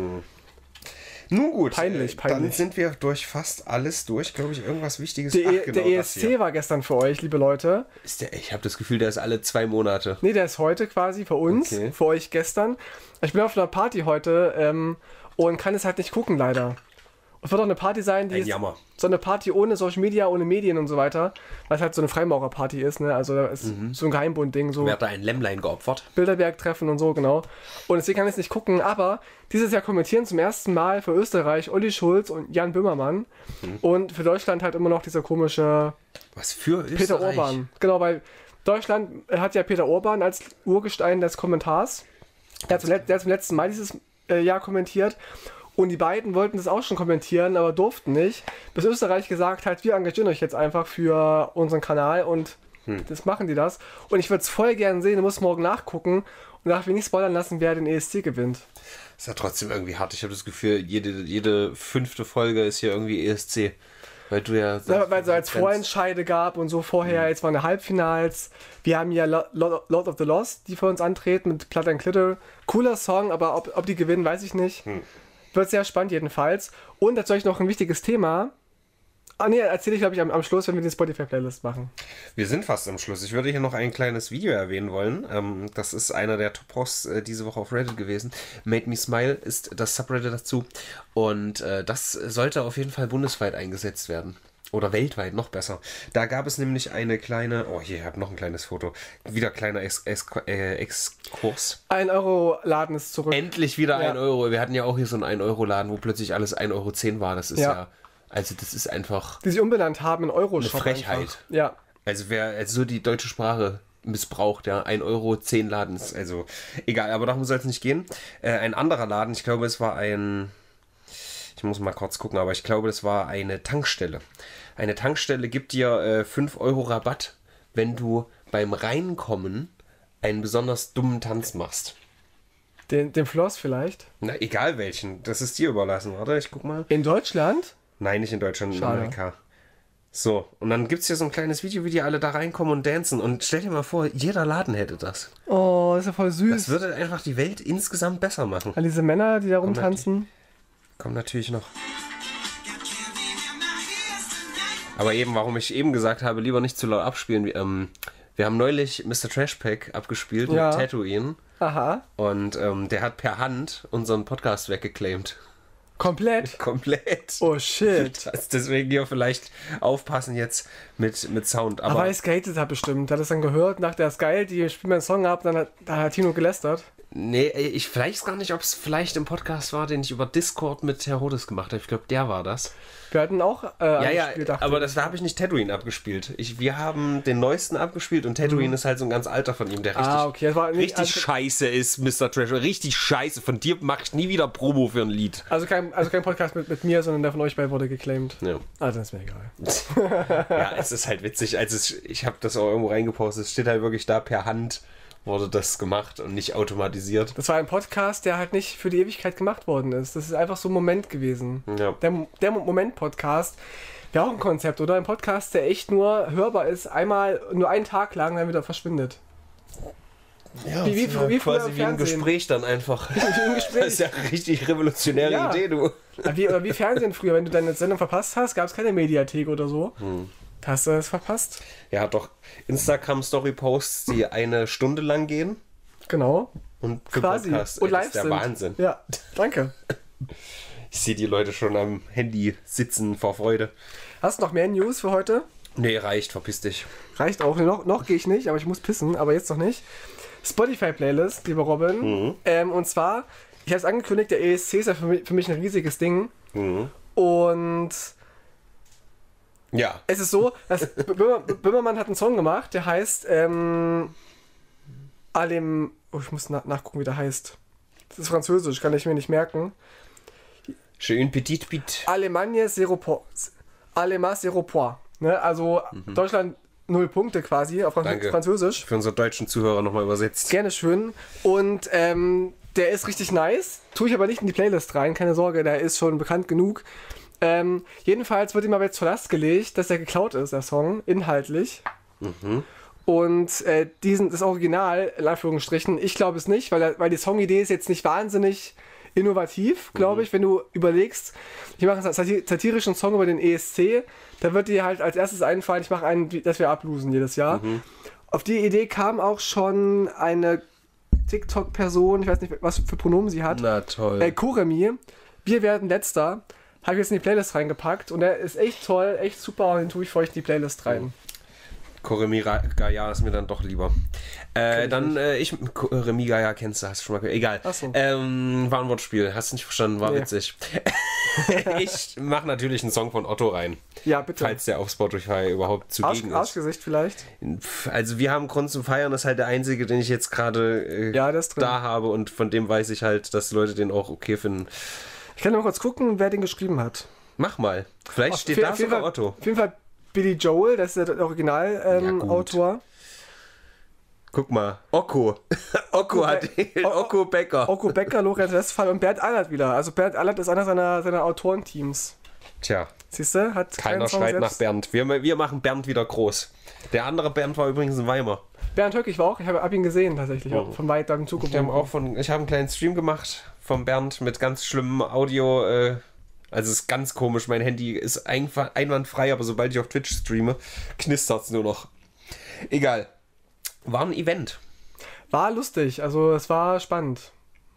Nun gut, peinlich. Dann sind wir durch fast alles durch, glaube ich, irgendwas Wichtiges. Der ESC war gestern für euch, liebe Leute. Ich habe das Gefühl, der ist alle 2 Monate. Nee, der ist heute quasi für uns, für euch gestern. Ich bin auf einer Party heute und kann es halt nicht gucken, leider. Es wird auch eine Party sein, die Ein ist Jammer. so eine Party ohne Social Media, ohne Medien und so weiter, weil es halt so eine Freimaurerparty ist, ne? Also da ist so ein Geheimbund-Ding, so Wer hat da ein Lämmlein geopfert? Bilderberg-Treffen und so, genau. Und deswegen kann ich es nicht gucken, aber dieses Jahr kommentieren zum ersten Mal für Österreich Olli Schulz und Jan Böhmermann und für Deutschland halt immer noch dieser komische Was für Österreich? Peter Orban. Genau, weil Deutschland hat ja Peter Orban als Urgestein des Kommentars. Der hat zum letzten Mal dieses Jahr kommentiert. Und die beiden wollten das auch schon kommentieren, aber durften nicht. Bis Österreich gesagt hat, wir engagieren euch jetzt einfach für unseren Kanal und das machen die das. Und ich würde es voll gerne sehen, du musst morgen nachgucken und darf mich nicht spoilern lassen, wer den ESC gewinnt. Ist ja trotzdem irgendwie hart. Ich habe das Gefühl, jede 5. Folge ist hier irgendwie ESC. Weil du ja... Weil es als Vorentscheide gab und so vorher, jetzt waren die Halbfinals. Wir haben ja Lord of the Lost, die für uns antreten mit Blood and Glitter. Cooler Song, aber ob die gewinnen, weiß ich nicht. Wird sehr spannend jedenfalls. Und dazu habe ich noch ein wichtiges Thema. Ah ne, erzähle ich glaube ich am Schluss, wenn wir die Spotify-Playlist machen. Wir sind fast am Schluss. Ich würde hier noch ein kleines Video erwähnen wollen. Das ist einer der Top-Posts diese Woche auf Reddit gewesen. Made Me Smile ist das Subreddit dazu. Und das sollte auf jeden Fall bundesweit eingesetzt werden. Oder weltweit, noch besser. Da gab es nämlich eine kleine... Oh, hier, ich habe noch ein kleines Foto. Wieder kleiner Exkurs. 1 Euro Laden ist zurück. Endlich wieder Ja. 1 Euro. Wir hatten ja auch hier so einen 1 Euro Laden, wo plötzlich alles 1,10 Euro war. Das ist ja... Also das ist einfach... Die sich umbenannt haben in Euro-Shop. Eine Frechheit. Einfach. Ja. Also wer so die deutsche Sprache missbraucht, ja, 1 Euro, 10 Laden ist also egal, aber darum soll es nicht gehen. Ein anderer Laden, ich glaube es war ich muss mal kurz gucken, aber ich glaube das war eine Tankstelle. Eine Tankstelle gibt dir 5 Euro Rabatt, wenn du beim Reinkommen einen besonders dummen Tanz machst. Den Floss vielleicht. Na, egal welchen, das ist dir überlassen, warte, ich guck mal. In Deutschland? Nein, nicht in Deutschland, in Schade. Amerika. So, und dann gibt es hier so ein kleines Video, wie die alle da reinkommen und dancen. Und stell dir mal vor, jeder Laden hätte das. Oh, das ist ja voll süß. Das würde einfach die Welt insgesamt besser machen. All diese Männer, die da rumtanzen. Kommt natürlich noch. Aber eben, warum ich eben gesagt habe, lieber nicht zu laut abspielen. Wir haben neulich Mr. Trashpack abgespielt Ja. mit Tatooine. Aha. Und der hat per Hand unseren Podcast weggeclaimt. Komplett? Komplett. Oh shit. Also deswegen hier vielleicht aufpassen jetzt mit Sound. Aber weil ich es gehatet habe bestimmt. Hat es dann gehört, nach der ist geil, die spielen mir einen Song ab, dann hat Tino gelästert. Nee, ich weiß gar nicht, ob es vielleicht im Podcast war, den ich über Discord mit Herodes gemacht habe. Ich glaube, der war das. Wir hatten auch Ja, dachte aber ich. da habe ich nicht Tatooine abgespielt. Wir haben den neuesten abgespielt und Tatooine ist halt so ein ganz alter von ihm, der richtig, Okay, das war nicht, richtig scheiße ist, Mr. Trash. Richtig scheiße. Von dir mache ich nie wieder Promo für ein Lied. also kein Podcast mit mir, sondern der von euch beiden wurde geclaimed. Ja. Ah, dann ist mir egal. Ja, es ist halt witzig. Also ich habe das auch irgendwo reingepostet. Es steht halt wirklich da, per Hand wurde das gemacht und nicht automatisiert. Das war ein Podcast, der halt nicht für die Ewigkeit gemacht worden ist. Das ist einfach so ein Moment gewesen. Ja. Der Moment-Podcast wäre auch ein Konzept, oder? Ein Podcast, der echt nur hörbar ist, nur einen Tag lang, dann wieder verschwindet. Ja, wie früher im quasi wie ein Fernsehen. Gespräch dann einfach. Wie im Gespräch. Das ist ja eine richtig revolutionäre Ja. Idee, du. Wie Fernsehen früher, wenn du deine Sendung verpasst hast, gab es keine Mediathek oder so. Da hast du es verpasst. Ja, hat doch Instagram-Story-Posts, die 1 Stunde lang gehen. Genau. Und für Quasi. Podcasts, Und live ist der sind. Wahnsinn. Ja, danke. Ich sehe die Leute schon am Handy sitzen vor Freude. Hast du noch mehr News für heute? Nee, reicht, verpiss dich. Reicht auch. Noch gehe ich nicht, aber ich muss pissen, aber jetzt noch nicht. Spotify-Playlist, lieber Robin. Und zwar, ich habe es angekündigt, der ESC ist ja für mich ein riesiges Ding. Und Ja. es ist so, dass Böhmermann hat einen Song gemacht, der heißt ich muss nachgucken, wie der heißt. Das ist französisch, kann ich mir nicht merken. Schön petit bit. Allemagne zéro point. Ne? Also Deutschland 0 Punkte quasi auf Danke. Französisch. Für unsere deutschen Zuhörer nochmal übersetzt. Gerne schön. Und der ist richtig nice. Tue ich aber nicht in die Playlist rein, keine Sorge, der ist schon bekannt genug. Jedenfalls wird ihm aber jetzt zur Last gelegt, dass er geklaut ist, der Song, inhaltlich. Und das Original, in Anführungsstrichen, ich glaube es nicht, weil die Songidee ist jetzt nicht wahnsinnig innovativ, glaube ich, wenn du überlegst, ich mache einen satirischen Song über den ESC, da wird dir halt als erstes einfallen, ich mache einen, dass wir ablosen jedes Jahr. Auf die Idee kam auch schon eine TikTok-Person, ich weiß nicht, was für Pronomen sie hat, Na toll. Kuremi, wir werden letzter, Habe ich jetzt in die Playlist reingepackt und der ist echt toll, echt super und den tue ich für euch in die Playlist rein. Remy Gaillard ist mir dann doch lieber. Remy Gaillard kennst du, hast du schon mal gehört. Egal. Achso. War ein Wortspiel, hast du nicht verstanden, war witzig. Ich mache natürlich einen Song von Otto rein. Ja, bitte. Falls der auf Spotify überhaupt zugegen ist. Arschgesicht vielleicht? Also wir haben Grund zum Feiern, das ist halt der einzige, den ich jetzt gerade da habe und von dem weiß ich halt, dass Leute den auch okay finden. Ich kann noch mal kurz gucken, wer den geschrieben hat. Mach mal. Vielleicht steht da sogar Otto. Auf jeden Fall Billy Joel, das ist der Original-Autor. Guck mal, Okko. Okko Becker. Okko Becker, Lorenz Westphal und Bernd Allert wieder. Also Bernd Allert ist einer seiner Autorenteams. Tja. Siehst du? Hat keiner schreit nach Bernd. Wir machen Bernd wieder groß. Der andere Bernd war übrigens in Weimar. Bernd Höck, ich habe ihn gesehen tatsächlich, auch von weit im Zug. Ich habe einen kleinen Stream gemacht vom Bernd mit ganz schlimmem Audio. Also es ist ganz komisch, mein Handy ist einwandfrei, aber sobald ich auf Twitch streame, knistert es nur noch. Egal. War ein Event. War lustig, also es war spannend.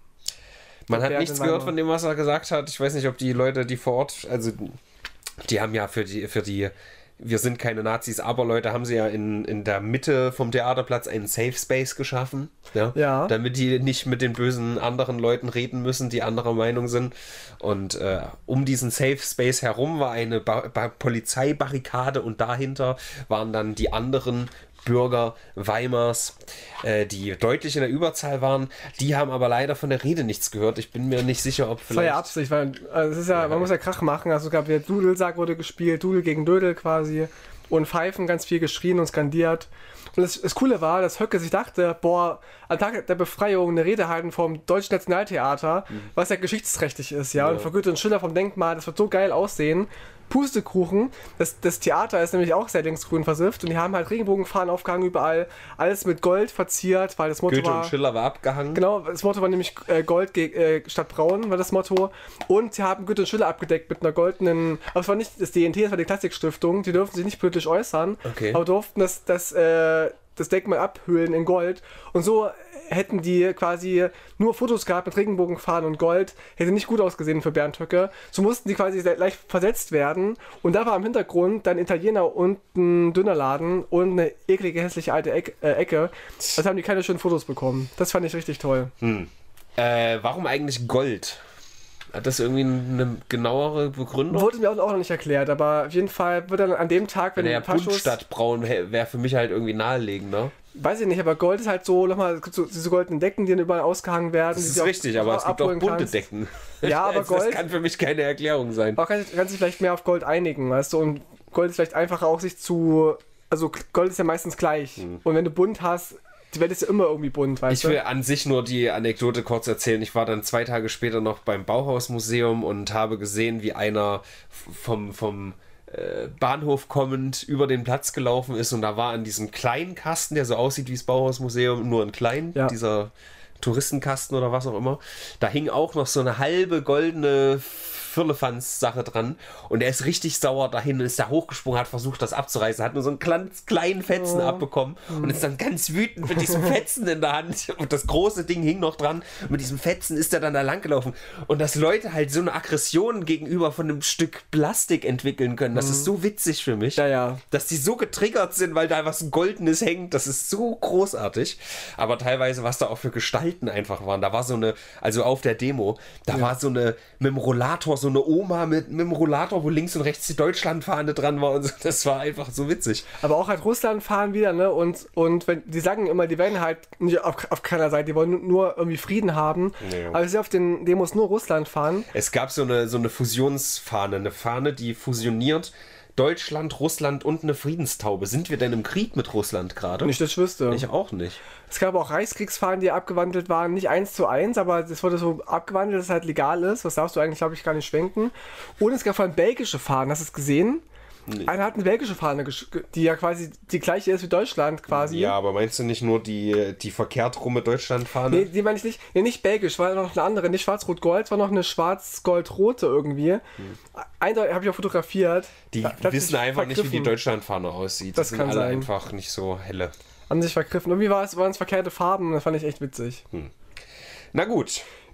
Man hat nichts gehört von dem, was er gesagt hat. Ich weiß nicht, ob die Leute, die vor Ort, also die haben ja für die wir sind keine Nazis, aber Leute, haben sie ja in der Mitte vom Theaterplatz einen Safe Space geschaffen, ja. Damit die nicht mit den bösen anderen Leuten reden müssen, die anderer Meinung sind. Und um diesen Safe Space herum war eine Polizeibarrikade und dahinter waren dann die anderen Bürger Weimars, die deutlich in der Überzahl waren. Die haben aber leider von der Rede nichts gehört. Ich bin mir nicht sicher, ob vielleicht... Das war ja Absicht, weil es ist ja, man muss ja Krach machen. Also gab ja Dudelsack wurde gespielt, Dudel gegen Dödel quasi und Pfeifen, ganz viel geschrien und skandiert. Und das Coole war, dass Höcke sich dachte, boah, am Tag der Befreiung eine Rede halten vom Deutschen Nationaltheater, was ja geschichtsträchtig ist, ja. Und vor Goethe und Schiller vom Denkmal, das wird so geil aussehen. Pustekuchen. Das Theater ist nämlich auch sehr linksgrün versifft und die haben halt Regenbogenfahnen aufgehangen überall, alles mit Gold verziert, weil das Motto Goethe und Schiller war abgehangen. Genau, das Motto war nämlich Gold statt Braun, war das Motto. Und sie haben Goethe und Schiller abgedeckt mit einer goldenen, aber es war nicht das DNT, es war die Klassikstiftung, die durften sich nicht politisch äußern, aber durften das Denkmal abhüllen in Gold und so hätten die quasi nur Fotos gehabt mit Regenbogenfahnen und Gold, hätte nicht gut ausgesehen für Bernd Höcke. So mussten die quasi leicht versetzt werden und da war im Hintergrund dann Italiener und ein Dönerladen und eine eklige, hässliche alte Ecke. Also haben die keine schönen Fotos bekommen. Das fand ich richtig toll. Warum eigentlich Gold? Hat das irgendwie eine genauere Begründung? Wurde mir auch noch nicht erklärt, aber auf jeden Fall wird dann an dem Tag, wenn der Bunt statt Braun wäre für mich halt irgendwie naheliegender. Weiß ich nicht, aber Gold ist halt so, nochmal, es gibt so diese goldenen Decken, die dann überall ausgehangen werden. Das ist richtig, aber es gibt auch bunte Decken. Ja, aber Gold... Das kann für mich keine Erklärung sein. Man kann sich vielleicht mehr auf Gold einigen, weißt du, und Gold ist vielleicht einfacher auch sich zu... Also Gold ist ja meistens gleich. Und wenn du bunt hast, die Welt ist ja immer irgendwie bunt, weißt du? Ich will an sich nur die Anekdote kurz erzählen. Ich war dann 2 Tage später noch beim Bauhausmuseum und habe gesehen, wie einer vom Bahnhof kommend über den Platz gelaufen ist und da war an diesem kleinen Kasten, der so aussieht wie das Bauhausmuseum, nur in klein, dieser Touristenkasten oder was auch immer, da hing auch noch so eine halbe goldene Firlefanz-Sache dran und er ist richtig sauer dahin, ist da hochgesprungen, hat versucht das abzureißen, hat nur so einen kleinen Fetzen abbekommen und ist dann ganz wütend mit diesem Fetzen in der Hand und das große Ding hing noch dran, mit diesem Fetzen ist er dann da lang gelaufen und dass Leute halt so eine Aggression gegenüber von einem Stück Plastik entwickeln können, das ist so witzig für mich, dass die so getriggert sind, weil da was Goldenes hängt, das ist so großartig, aber teilweise was da auch für Gestalten einfach waren, da war so eine, also auf der Demo, da war so eine, mit dem Rollator, so eine Oma mit dem Rollator, wo links und rechts die Deutschlandfahne dran war und so. Das war einfach so witzig. Aber auch halt Russland fahren wieder, ne? Und wenn die sagen immer, die werden halt nicht auf keiner Seite, die wollen nur irgendwie Frieden haben. Ja. Aber sie auf den Demos nur Russland fahren. Es gab so eine Fusionsfahne, eine Fahne, die fusioniert Deutschland, Russland und eine Friedenstaube. Sind wir denn im Krieg mit Russland gerade? Nicht, dass ich wüsste. Ich auch nicht. Es gab auch Reichskriegsfahnen, die abgewandelt waren. Nicht 1:1, aber das wurde so abgewandelt, dass es halt legal ist. Das darfst du eigentlich, glaube ich, gar nicht schwenken. Und es gab vor allem belgische Fahnen. Hast du es gesehen? Nee. Einer hat eine belgische Fahne, die ja quasi die gleiche ist wie Deutschland quasi. Ja, aber meinst du nicht nur die verkehrt rumme Deutschlandfahne? Nee, die meine ich nicht. Nee, nicht belgisch, war noch eine andere. Nicht schwarz-rot-gold, war noch eine schwarz-gold-rote irgendwie. Eindeutig habe ich auch fotografiert. Die wissen einfach nicht, wie die Deutschlandfahne aussieht. Das kann alle sein. Einfach nicht so helle. Haben sich vergriffen. Irgendwie waren es verkehrte Farben. Das fand ich echt witzig. Na gut.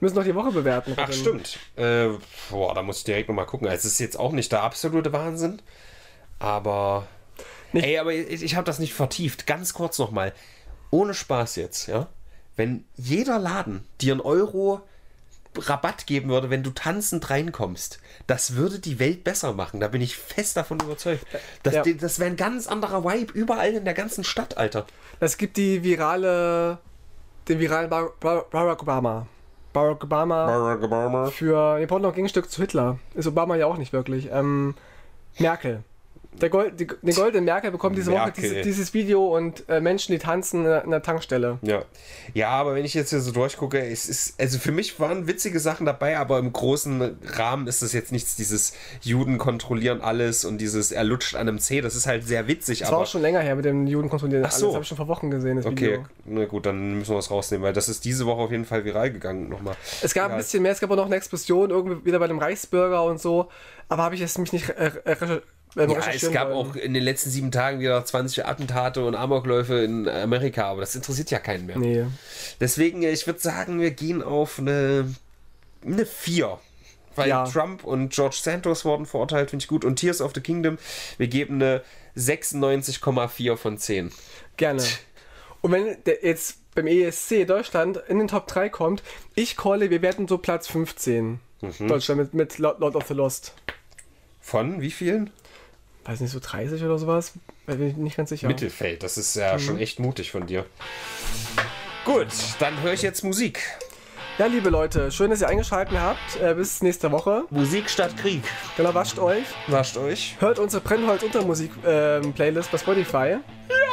müssen noch die Woche bewerten. Ach, stimmt. Da muss ich direkt nochmal gucken. Es ist jetzt auch nicht der absolute Wahnsinn, aber... aber ich habe das nicht vertieft. Ganz kurz nochmal. Ohne Spaß jetzt, ja? Wenn jeder Laden dir einen Euro Rabatt geben würde, wenn du tanzend reinkommst, das würde die Welt besser machen. Da bin ich fest davon überzeugt. Das wäre ein ganz anderer Vibe überall in der ganzen Stadt, Alter. Es gibt den viralen Barack Obama. Barack Obama. Für den braucht noch ein Gegenstück zu Hitler. Ist Obama ja auch nicht wirklich. Merkel. Den goldenen Merkel bekommt diese Woche dieses Video und Menschen, die tanzen in der Tankstelle. Ja, aber wenn ich jetzt hier so durchgucke, also für mich waren witzige Sachen dabei, aber im großen Rahmen ist das jetzt nichts, dieses Juden kontrollieren alles und dieses er lutscht an einem Zeh, das ist halt sehr witzig. Das war auch schon länger her mit dem Juden kontrollieren alles, das habe ich schon vor Wochen gesehen, das Video. Okay, na gut, dann müssen wir es rausnehmen, weil das ist diese Woche auf jeden Fall viral gegangen nochmal. Es gab ein bisschen mehr, es gab auch noch eine Explosion, irgendwie wieder bei dem Reichsbürger und so, aber habe ich es mich nicht es gab auch in den letzten 7 Tagen wieder 20 Attentate und Amokläufe in Amerika, aber das interessiert ja keinen mehr. Nee. Deswegen, ich würde sagen, wir gehen auf eine 4. Weil Trump und George Santos wurden verurteilt, finde ich gut. Und Tears of the Kingdom, wir geben eine 96,4 von 10. Gerne. Und wenn der jetzt beim ESC Deutschland in den Top 3 kommt, ich calle, wir werden so Platz 15. Deutschland mit Lord of the Lost. Von wie vielen? Weiß nicht, so 30 oder sowas? Bin ich nicht ganz sicher. Mittelfeld, das ist ja schon echt mutig von dir. Gut, dann höre ich jetzt Musik. Ja, liebe Leute, schön, dass ihr eingeschaltet habt. Bis nächste Woche. Musik statt Krieg. Genau, wascht euch. Wascht euch. Hört unsere Brennholz-Untermusik-Playlist bei Spotify. Ja.